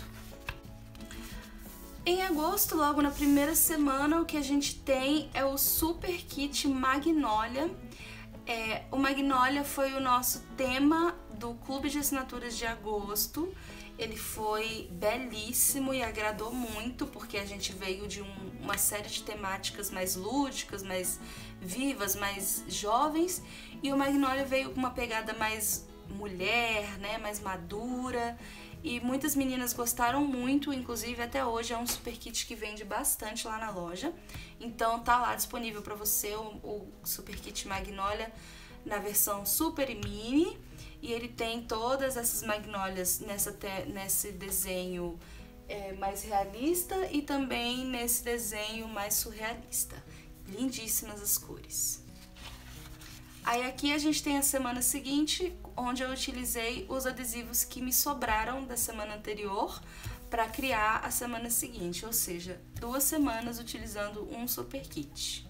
Em agosto, logo na primeira semana, o que a gente tem é o Super Kit Magnolia. É, o Magnólia foi o nosso tema do Clube de Assinaturas de agosto. Ele foi belíssimo e agradou muito, porque a gente veio de um, uma série de temáticas mais lúdicas, mais vivas, mais jovens, e o Magnólia veio com uma pegada mais mulher, né, mais madura, e muitas meninas gostaram muito, inclusive até hoje é um super kit que vende bastante lá na loja. Então tá lá disponível para você o, o super kit Magnólia na versão super e mini, e ele tem todas essas magnólias nessa te, nesse desenho é, mais realista e também nesse desenho mais surrealista. Lindíssimas as cores. Aí aqui a gente tem a semana seguinte, onde eu utilizei os adesivos que me sobraram da semana anterior para criar a semana seguinte, ou seja, duas semanas utilizando um super kit.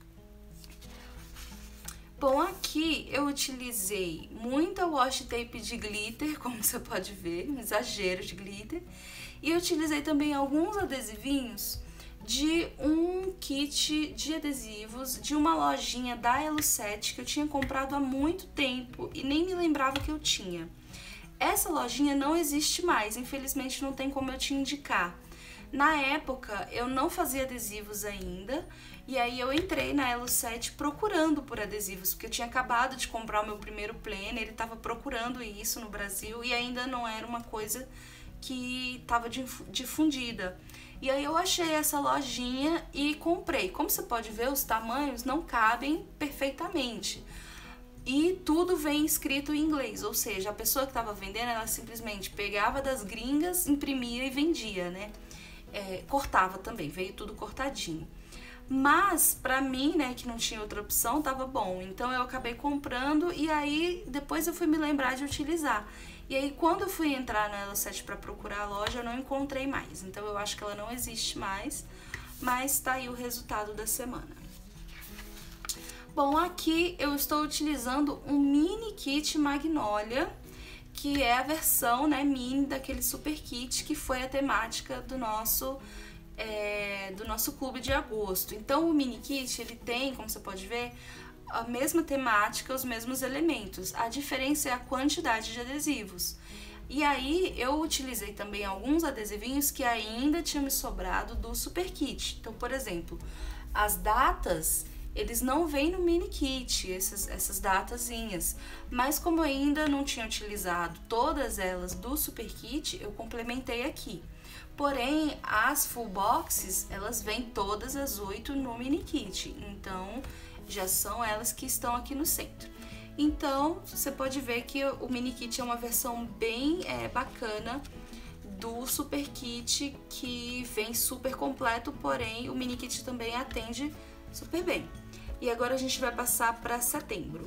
Bom, aqui eu utilizei muita washi tape de glitter, como você pode ver, um exagero de glitter, e eu utilizei também alguns adesivinhos de um kit de adesivos de uma lojinha da Elo sete que eu tinha comprado há muito tempo e nem me lembrava que eu tinha. Essa lojinha não existe mais, infelizmente não tem como eu te indicar. Na época eu não fazia adesivos ainda, e aí eu entrei na Elo sete procurando por adesivos, porque eu tinha acabado de comprar o meu primeiro planner, ele estava procurando isso no Brasil e ainda não era uma coisa que estava difundida. E aí eu achei essa lojinha e comprei. Como você pode ver, os tamanhos não cabem perfeitamente. E tudo vem escrito em inglês, ou seja, a pessoa que estava vendendo, ela simplesmente pegava das gringas, imprimia e vendia, né? É, cortava também, veio tudo cortadinho. Mas, pra mim, né, que não tinha outra opção, tava bom. Então eu acabei comprando e aí depois eu fui me lembrar de utilizar. E aí quando eu fui entrar na Elo sete pra procurar a loja, eu não encontrei mais. Então eu acho que ela não existe mais, mas tá aí o resultado da semana. Bom, aqui eu estou utilizando um mini kit Magnólia, que é a versão, né, mini daquele super kit que foi a temática do nosso é, do nosso clube de agosto. Então o mini kit, ele tem, como você pode ver, a mesma temática, os mesmos elementos. A diferença é a quantidade de adesivos. E aí eu utilizei também alguns adesivinhos que ainda tinham me sobrado do super kit. Então, por exemplo, as datas, eles não vêm no mini kit, essas, essas datazinhas, mas como eu ainda não tinha utilizado todas elas do super kit, eu complementei aqui. Porém, as full boxes, elas vêm todas as oito no mini kit, então já são elas que estão aqui no centro. Então, você pode ver que o mini kit é uma versão bem é, bacana do super kit, que vem super completo, porém o mini kit também atende super bem. E agora a gente vai passar para setembro.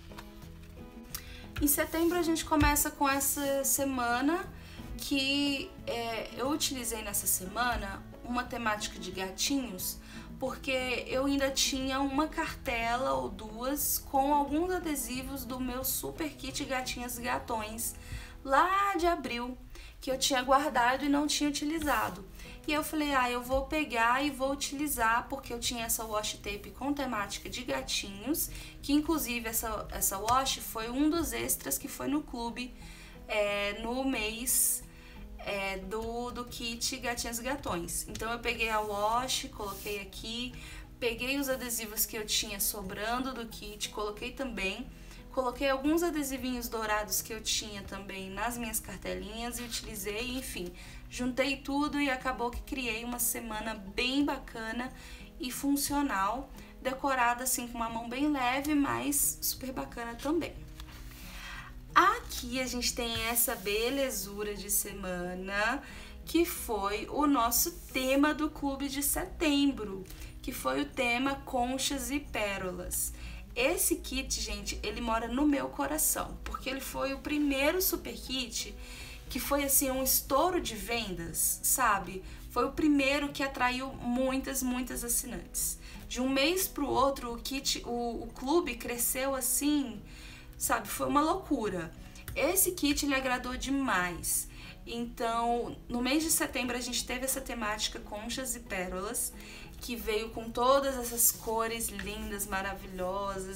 Em setembro a gente começa com essa semana que é, eu utilizei nessa semana uma temática de gatinhos, porque eu ainda tinha uma cartela ou duas com alguns adesivos do meu super kit Gatinhas e Gatões lá de abril, que eu tinha guardado e não tinha utilizado. E eu falei, ah, eu vou pegar e vou utilizar, porque eu tinha essa washi tape com temática de gatinhos, que inclusive essa, essa washi foi um dos extras que foi no clube é, no mês é, do, do kit Gatinhas e Gatões. Então eu peguei a washi, coloquei aqui, peguei os adesivos que eu tinha sobrando do kit, coloquei também, coloquei alguns adesivinhos dourados que eu tinha também nas minhas cartelinhas e utilizei, enfim, juntei tudo e acabou que criei uma semana bem bacana e funcional, decorada assim com uma mão bem leve, mas super bacana também. Aqui a gente tem essa belezura de semana, que foi o nosso tema do clube de setembro, que foi o tema Conchas e Pérolas. Esse kit, gente, ele mora no meu coração, porque ele foi o primeiro super kit que foi assim um estouro de vendas, sabe? Foi o primeiro que atraiu muitas, muitas assinantes. De um mês pro outro, o kit, o, o clube cresceu assim, sabe? Foi uma loucura. Esse kit ele agradou demais. Então, no mês de setembro a gente teve essa temática Conchas e Pérolas, que veio com todas essas cores lindas, maravilhosas,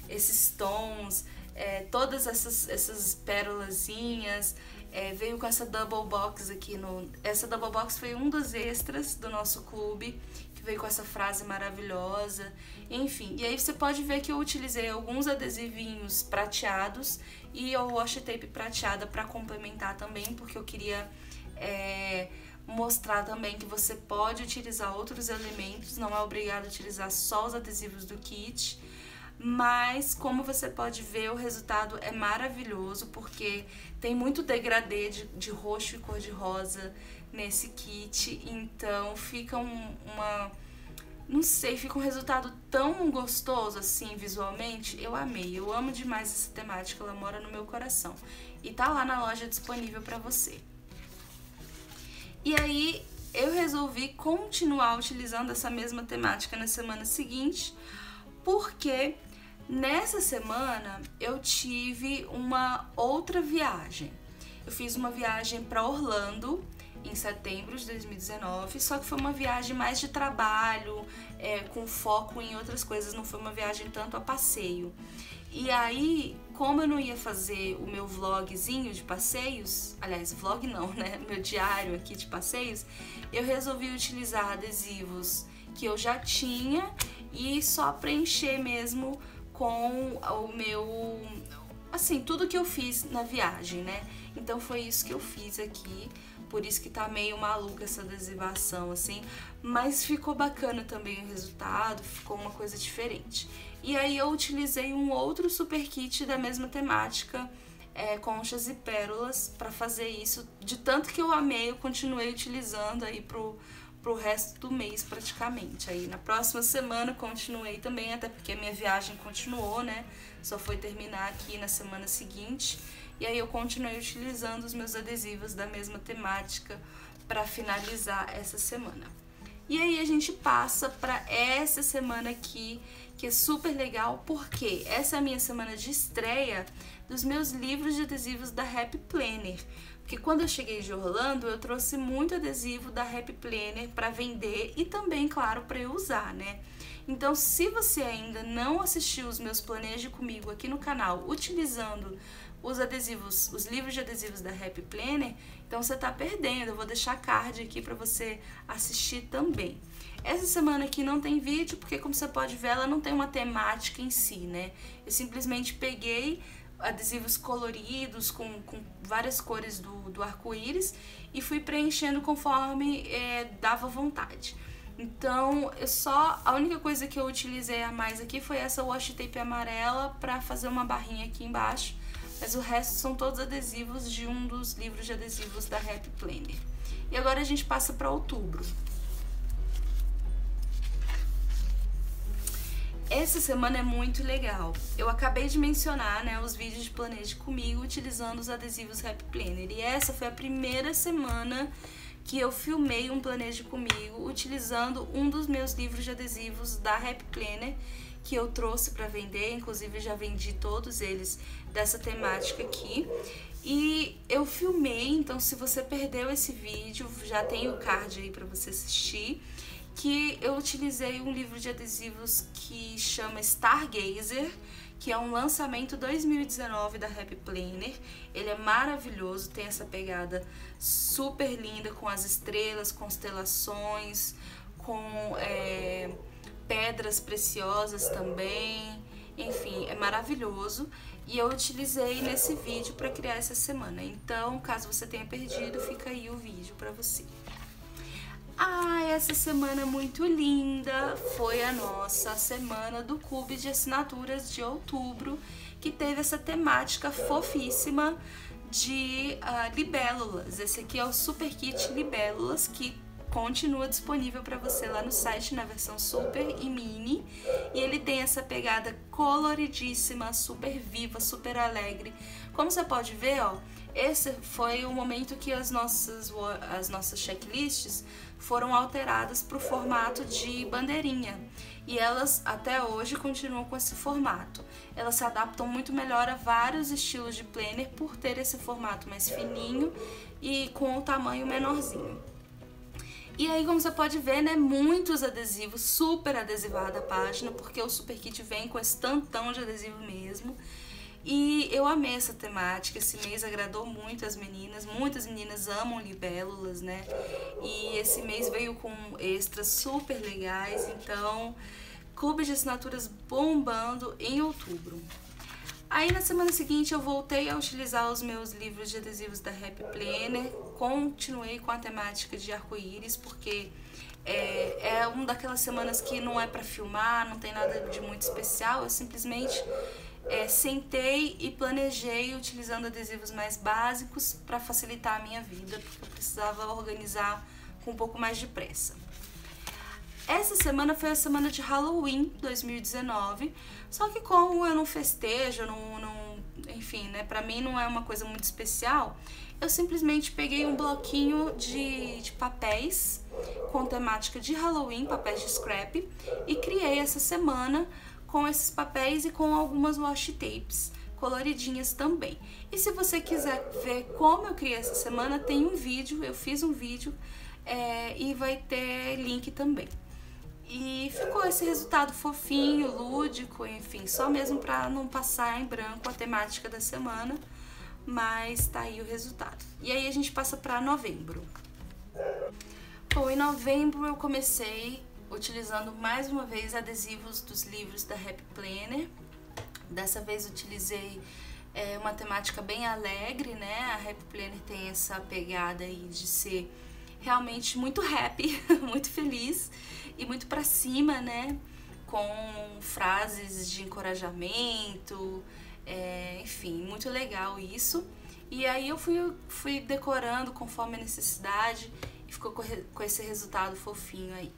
esses tons, é, todas essas, essas pérolazinhas. É, veio com essa double box aqui no... Essa double box foi um dos extras do nosso clube, que veio com essa frase maravilhosa, enfim. E aí você pode ver que eu utilizei alguns adesivinhos prateados e o washi tape prateada para complementar também, porque eu queria é, mostrar também que você pode utilizar outros elementos, não é obrigado a utilizar só os adesivos do kit. Mas, como você pode ver, o resultado é maravilhoso, porque tem muito degradê de, de roxo e cor-de-rosa nesse kit, então fica um, uma... não sei, fica um resultado tão gostoso assim, visualmente. Eu amei, eu amo demais essa temática, ela mora no meu coração. E tá lá na loja disponível pra você. E aí, eu resolvi continuar utilizando essa mesma temática na semana seguinte, porque nessa semana eu tive uma outra viagem. Eu fiz uma viagem para Orlando em setembro de dois mil e dezenove, só que foi uma viagem mais de trabalho, é, com foco em outras coisas, não foi uma viagem tanto a passeio. E aí, como eu não ia fazer o meu vlogzinho de passeios, aliás, vlog não, né? Meu diário aqui de passeios, eu resolvi utilizar adesivos que eu já tinha e só preencher mesmo com o meu, assim, tudo que eu fiz na viagem, né? Então foi isso que eu fiz aqui, por isso que tá meio maluca essa adesivação, assim, mas ficou bacana também o resultado, ficou uma coisa diferente. E aí eu utilizei um outro super kit da mesma temática, é, conchas e pérolas, pra fazer isso. De tanto que eu amei, eu continuei utilizando aí pro pro resto do mês praticamente. Aí na próxima semana continuei também, até porque a minha viagem continuou, né? Só foi terminar aqui na semana seguinte. E aí eu continuei utilizando os meus adesivos da mesma temática para finalizar essa semana. E aí a gente passa para essa semana aqui, que é super legal, porque essa é a minha semana de estreia dos meus livros de adesivos da Happy Planner. Porque quando eu cheguei de Orlando, eu trouxe muito adesivo da Happy Planner para vender e também, claro, para eu usar, né? Então, se você ainda não assistiu os meus Planeje Comigo aqui no canal, utilizando os adesivos, os livros de adesivos da Happy Planner, então você tá perdendo. Eu vou deixar card aqui para você assistir também. Essa semana aqui não tem vídeo, porque como você pode ver, ela não tem uma temática em si, né? Eu simplesmente peguei adesivos coloridos com, com várias cores do, do arco-íris e fui preenchendo conforme é, dava vontade. Então, eu só a única coisa que eu utilizei a mais aqui foi essa washi tape amarela para fazer uma barrinha aqui embaixo, mas o resto são todos adesivos de um dos livros de adesivos da Happy Planner. E agora a gente passa para outubro. Essa semana é muito legal. Eu acabei de mencionar, né, os vídeos de Planeje Comigo utilizando os adesivos Happy Planner. E essa foi a primeira semana que eu filmei um Planeje Comigo utilizando um dos meus livros de adesivos da Happy Planner, que eu trouxe para vender. Inclusive já vendi todos eles dessa temática aqui. E eu filmei, então se você perdeu esse vídeo, já tem o card aí para você assistir, que eu utilizei um livro de adesivos que chama Stargazer, que é um lançamento dois mil e dezenove da Happy Planner. Ele é maravilhoso, tem essa pegada super linda com as estrelas, constelações, com é, pedras preciosas também. Enfim, é maravilhoso e eu utilizei nesse vídeo para criar essa semana. Então, caso você tenha perdido, fica aí o vídeo para você. Ah, essa semana muito linda foi a nossa semana do Clube de Assinaturas de outubro, que teve essa temática fofíssima de uh, libélulas. Esse aqui é o Super Kit Libélulas, que continua disponível para você lá no site na versão Super e Mini. E ele tem essa pegada coloridíssima, super viva, super alegre. Como você pode ver, ó, esse foi o momento que as nossas, as nossas checklists foram alteradas para o formato de bandeirinha. E elas até hoje continuam com esse formato. Elas se adaptam muito melhor a vários estilos de planner por ter esse formato mais fininho e com o tamanho menorzinho. E aí, como você pode ver, né, muitos adesivos, super adesivada a página, porque o Super Kit vem com esse tantão de adesivo mesmo. E eu amei essa temática, esse mês agradou muito as meninas, muitas meninas amam libélulas, né? E esse mês veio com extras super legais, então clube de assinaturas bombando em outubro. Aí na semana seguinte eu voltei a utilizar os meus livros de adesivos da Happy Planner, continuei com a temática de arco-íris, porque é, é uma daquelas semanas que não é pra filmar, não tem nada de muito especial, eu simplesmente é, sentei e planejei utilizando adesivos mais básicos para facilitar a minha vida, porque eu precisava organizar com um pouco mais de pressa. Essa semana foi a semana de Halloween dois mil e dezenove, só que como eu não festejo, não, não, enfim, né, pra mim não é uma coisa muito especial, eu simplesmente peguei um bloquinho de, de papéis com temática de Halloween, papéis de scrap, e criei essa semana com esses papéis e com algumas washi tapes coloridinhas também. E se você quiser ver como eu criei essa semana, tem um vídeo, eu fiz um vídeo é, e vai ter link também. E ficou esse resultado fofinho, lúdico, enfim, só mesmo para não passar em branco a temática da semana, mas tá aí o resultado. E aí a gente passa para novembro. Bom, em novembro eu comecei utilizando mais uma vez adesivos dos livros da Happy Planner. Dessa vez utilizei é, uma temática bem alegre, né? A Happy Planner tem essa pegada aí de ser realmente muito happy, muito feliz e muito pra cima, né? Com frases de encorajamento, é, enfim, muito legal isso. E aí eu fui, fui decorando conforme a necessidade e ficou com esse resultado fofinho aí.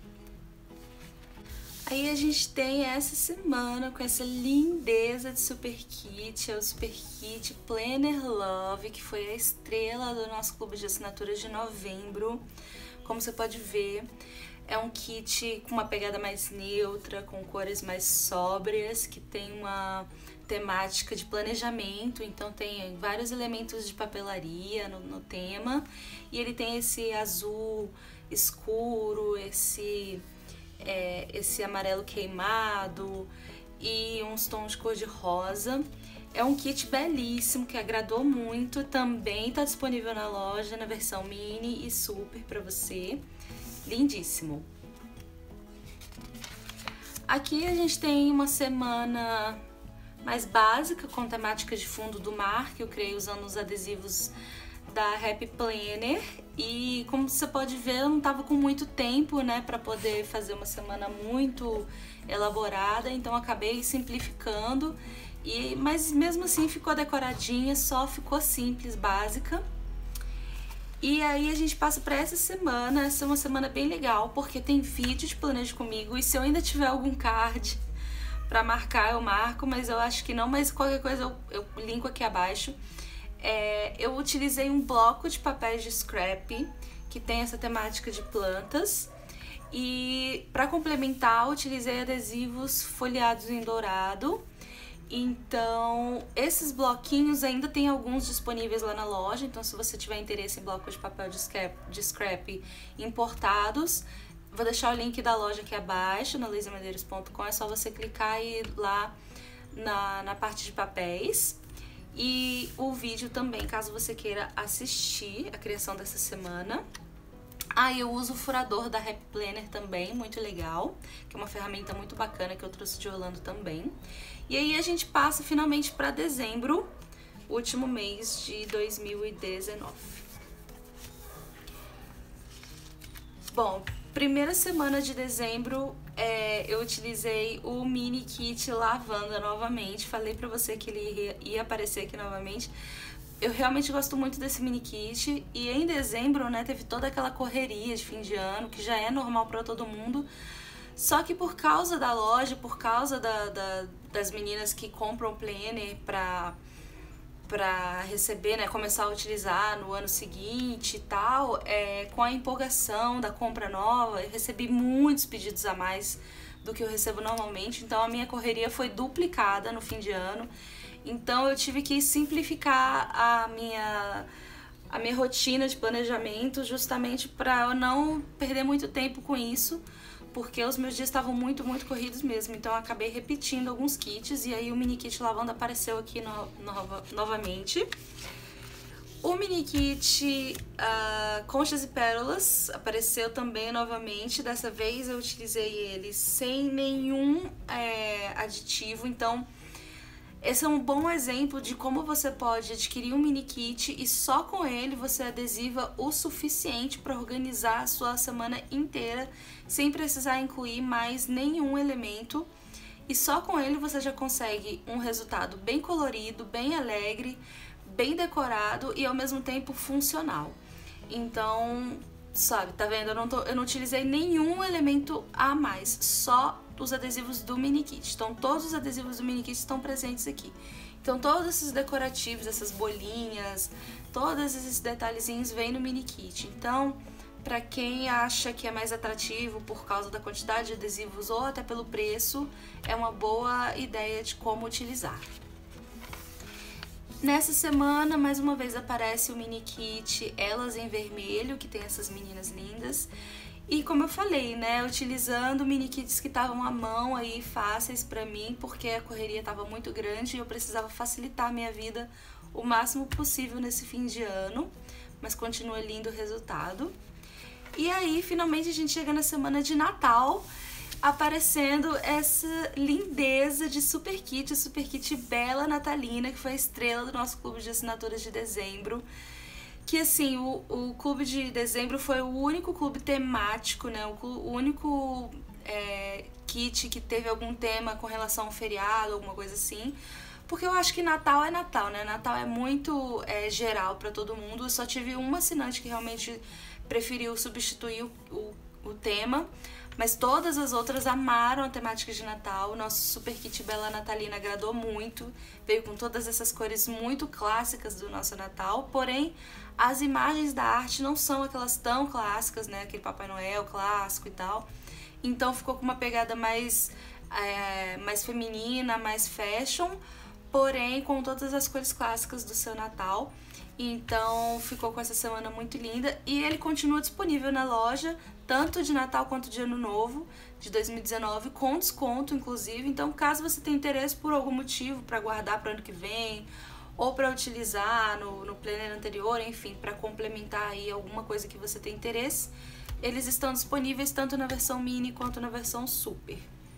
Aí a gente tem essa semana com essa lindeza de Super Kit, é o Super Kit Planner Love, que foi a estrela do nosso clube de assinaturas de novembro. Como você pode ver, é um kit com uma pegada mais neutra, com cores mais sóbrias, que tem uma temática de planejamento, então tem vários elementos de papelaria no, no tema, e ele tem esse azul escuro, esse... É, esse amarelo queimado e uns tons de cor de rosa. É um kit belíssimo que agradou muito, também está disponível na loja na versão mini e super para você, lindíssimo. Aqui a gente tem uma semana mais básica com temática de fundo do mar, que eu criei usando os adesivos da Happy Planner, e como você pode ver, eu não tava com muito tempo, né, para poder fazer uma semana muito elaborada, então acabei simplificando, e mas mesmo assim ficou decoradinha, só ficou simples, básica. E aí a gente passa para essa semana. Essa é uma semana bem legal, porque tem vídeo de Planeje Comigo, e se eu ainda tiver algum card para marcar, eu marco, mas eu acho que não, mas qualquer coisa eu, eu linko aqui abaixo. É, eu utilizei um bloco de papéis de scrap que tem essa temática de plantas, e para complementar utilizei adesivos folheados em dourado. Então esses bloquinhos ainda tem alguns disponíveis lá na loja, então se você tiver interesse em blocos de papel de scrap, de scrap importados, vou deixar o link da loja aqui abaixo no luisa medeiros ponto com, é só você clicar e ir lá na, na parte de papéis. E o vídeo também, caso você queira assistir a criação dessa semana. Ah, eu uso o furador da Happy Planner também, muito legal, que é uma ferramenta muito bacana que eu trouxe de Orlando também. E aí a gente passa finalmente para dezembro, último mês de dois mil e dezenove. Bom, primeira semana de dezembro, é, eu utilizei o mini kit lavanda novamente. Falei pra você que ele ia, ia aparecer aqui novamente. Eu realmente gosto muito desse mini kit. E em dezembro, né, teve toda aquela correria de fim de ano, que já é normal pra todo mundo. Só que por causa da loja, por causa da, da, das meninas que compram planner pra... para receber, né, começar a utilizar no ano seguinte e tal, é, com a empolgação da compra nova, eu recebi muitos pedidos a mais do que eu recebo normalmente, então a minha correria foi duplicada no fim de ano, então eu tive que simplificar a minha, a minha rotina de planejamento, justamente para eu não perder muito tempo com isso, porque os meus dias estavam muito, muito corridos mesmo. Então eu acabei repetindo alguns kits e aí o mini kit lavanda apareceu aqui no, no, novamente. O mini kit uh, Conchas e Pérolas apareceu também novamente. Dessa vez eu utilizei ele sem nenhum é, aditivo, então esse é um bom exemplo de como você pode adquirir um mini kit e só com ele você adesiva o suficiente para organizar a sua semana inteira sem precisar incluir mais nenhum elemento. E só com ele você já consegue um resultado bem colorido, bem alegre, bem decorado e ao mesmo tempo funcional. Então, sabe, tá vendo? Eu não, tô, eu não utilizei nenhum elemento a mais, só os adesivos do mini kit. Então todos os adesivos do mini kit estão presentes aqui. Então todos esses decorativos, essas bolinhas, todos esses detalhezinhos vêm no mini kit. Então, para quem acha que é mais atrativo por causa da quantidade de adesivos ou até pelo preço, é uma boa ideia de como utilizar. Nessa semana, mais uma vez aparece o mini kit Elas em Vermelho, que tem essas meninas lindas. E como eu falei, né, utilizando mini kits que estavam à mão aí, fáceis pra mim, porque a correria estava muito grande e eu precisava facilitar a minha vida o máximo possível nesse fim de ano, mas continua lindo o resultado. E aí, finalmente, a gente chega na semana de Natal, aparecendo essa lindeza de super kit, a super kit Bela Natalina, que foi a estrela do nosso clube de assinaturas de dezembro. Que assim, o, o clube de dezembro foi o único clube temático, né? O, o único é, kit que teve algum tema com relação ao feriado, alguma coisa assim. Porque eu acho que Natal é Natal, né? Natal é muito é, geral pra todo mundo. Eu só tive uma assinante que realmente preferiu substituir o, o, o tema. Mas todas as outras amaram a temática de Natal. O nosso super kit Bela Natalina agradou muito. Veio com todas essas cores muito clássicas do nosso Natal. Porém, as imagens da arte não são aquelas tão clássicas, né? Aquele Papai Noel clássico e tal. Então ficou com uma pegada mais, é, mais feminina, mais fashion. Porém, com todas as cores clássicas do seu Natal. Então ficou com essa semana muito linda. E ele continua disponível na loja, tanto de Natal quanto de Ano Novo, de dois mil e dezenove, com desconto, inclusive. Então, caso você tenha interesse por algum motivo para guardar para o ano que vem, ou para utilizar no, no planner anterior, enfim, para complementar aí alguma coisa que você tem interesse, eles estão disponíveis tanto na versão mini quanto na versão super.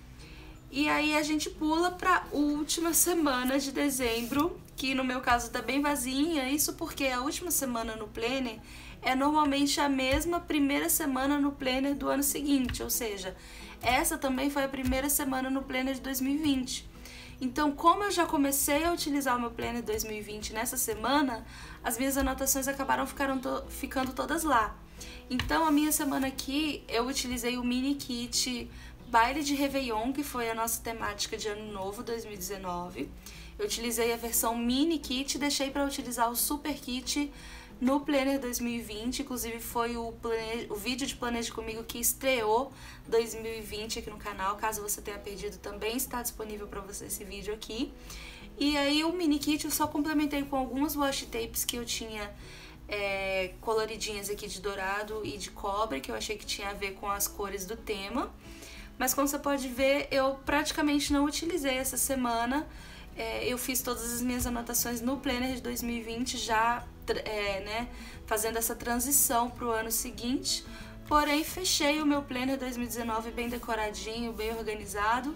E aí a gente pula para a última semana de dezembro, que no meu caso tá bem vazinha, isso porque a última semana no planner é normalmente a mesma primeira semana no planner do ano seguinte, ou seja, essa também foi a primeira semana no planner de dois mil e vinte. Então, como eu já comecei a utilizar o meu planner dois mil e vinte nessa semana, as minhas anotações acabaram ficaram to- ficando todas lá. Então, a minha semana aqui, eu utilizei o mini kit Baile de Réveillon, que foi a nossa temática de Ano Novo dois mil e dezenove. Eu utilizei a versão mini kit e deixei para utilizar o super kit no Planner dois mil e vinte, inclusive foi o, plane... o vídeo de Planeje Comigo que estreou dois mil e vinte aqui no canal. Caso você tenha perdido, também está disponível para você esse vídeo aqui. E aí o mini kit eu só complementei com algumas washi tapes que eu tinha é, coloridinhas aqui de dourado e de cobre, que eu achei que tinha a ver com as cores do tema. Mas como você pode ver, eu praticamente não utilizei essa semana. É, eu fiz todas as minhas anotações no Planner de dois mil e vinte, já é, né, fazendo essa transição para o ano seguinte. Porém, fechei o meu Planner dois mil e dezenove bem decoradinho, bem organizado.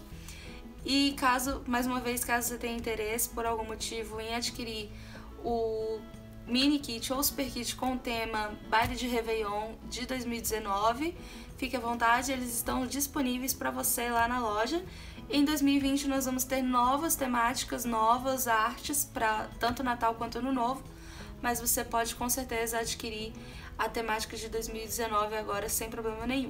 E caso, mais uma vez, caso você tenha interesse por algum motivo em adquirir o mini kit ou super kit com o tema Baile de Réveillon de dois mil e dezenove, fique à vontade, eles estão disponíveis para você lá na loja. Em dois mil e vinte nós vamos ter novas temáticas, novas artes para tanto Natal quanto Ano Novo, mas você pode com certeza adquirir a temática de dois mil e dezenove agora sem problema nenhum.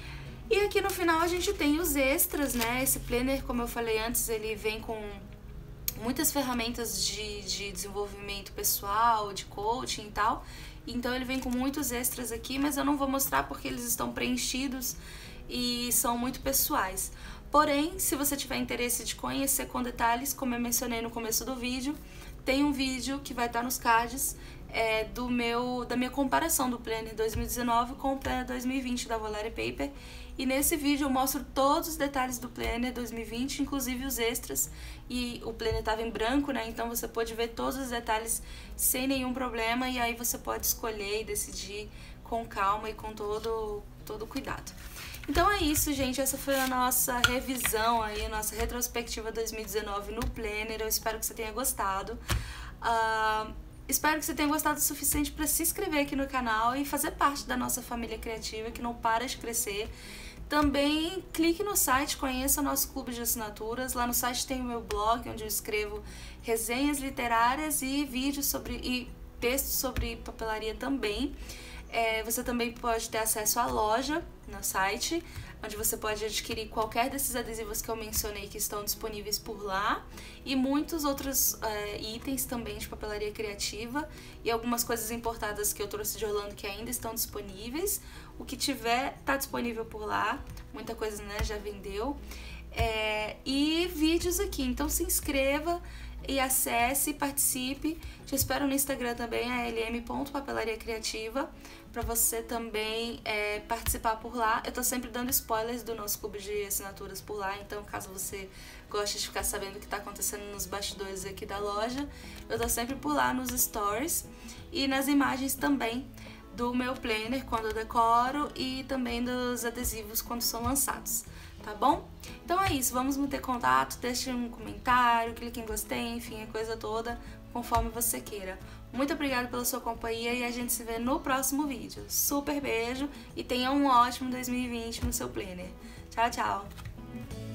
E aqui no final a gente tem os extras, né? Esse planner, como eu falei antes, ele vem com muitas ferramentas de, de desenvolvimento pessoal, de coaching e tal. Então ele vem com muitos extras aqui, mas eu não vou mostrar porque eles estão preenchidos e são muito pessoais. Porém, se você tiver interesse de conhecer com detalhes, como eu mencionei no começo do vídeo, tem um vídeo que vai estar nos cards é, do meu, da minha comparação do Planner dois mil e dezenove com o Planner dois mil e vinte da Volare Paper. E nesse vídeo eu mostro todos os detalhes do Planner dois mil e vinte, inclusive os extras. E o Planner estava em branco, né? Então você pode ver todos os detalhes sem nenhum problema. E aí você pode escolher e decidir com calma e com todo, todo cuidado. Então é isso, gente. Essa foi a nossa revisão aí, a nossa retrospectiva dois mil e dezenove no Planner. Eu espero que você tenha gostado. Uh, espero que você tenha gostado o suficiente para se inscrever aqui no canal e fazer parte da nossa família criativa que não para de crescer. Também clique no site, conheça o nosso clube de assinaturas. Lá no site tem o meu blog, onde eu escrevo resenhas literárias e vídeos sobre e textos sobre papelaria também. É, você também pode ter acesso à loja no site, onde você pode adquirir qualquer desses adesivos que eu mencionei que estão disponíveis por lá, e muitos outros é, itens também de papelaria criativa e algumas coisas importadas que eu trouxe de Orlando que ainda estão disponíveis. O que tiver tá disponível por lá, muita coisa, né, já vendeu. É, e vídeos aqui, então se inscreva e acesse, participe. Te espero no Instagram também, a l m ponto papelaria criativa, para você também é, participar por lá. Eu tô sempre dando spoilers do nosso clube de assinaturas por lá, então caso você goste de ficar sabendo o que tá acontecendo nos bastidores aqui da loja, eu tô sempre por lá nos stories e nas imagens também do meu planner quando eu decoro e também dos adesivos quando são lançados. Tá bom? Então é isso, vamos manter contato, deixe um comentário, clique em gostei, enfim, a coisa toda, conforme você queira. Muito obrigada pela sua companhia e a gente se vê no próximo vídeo. Super beijo e tenha um ótimo dois mil e vinte no seu planner. Tchau, tchau!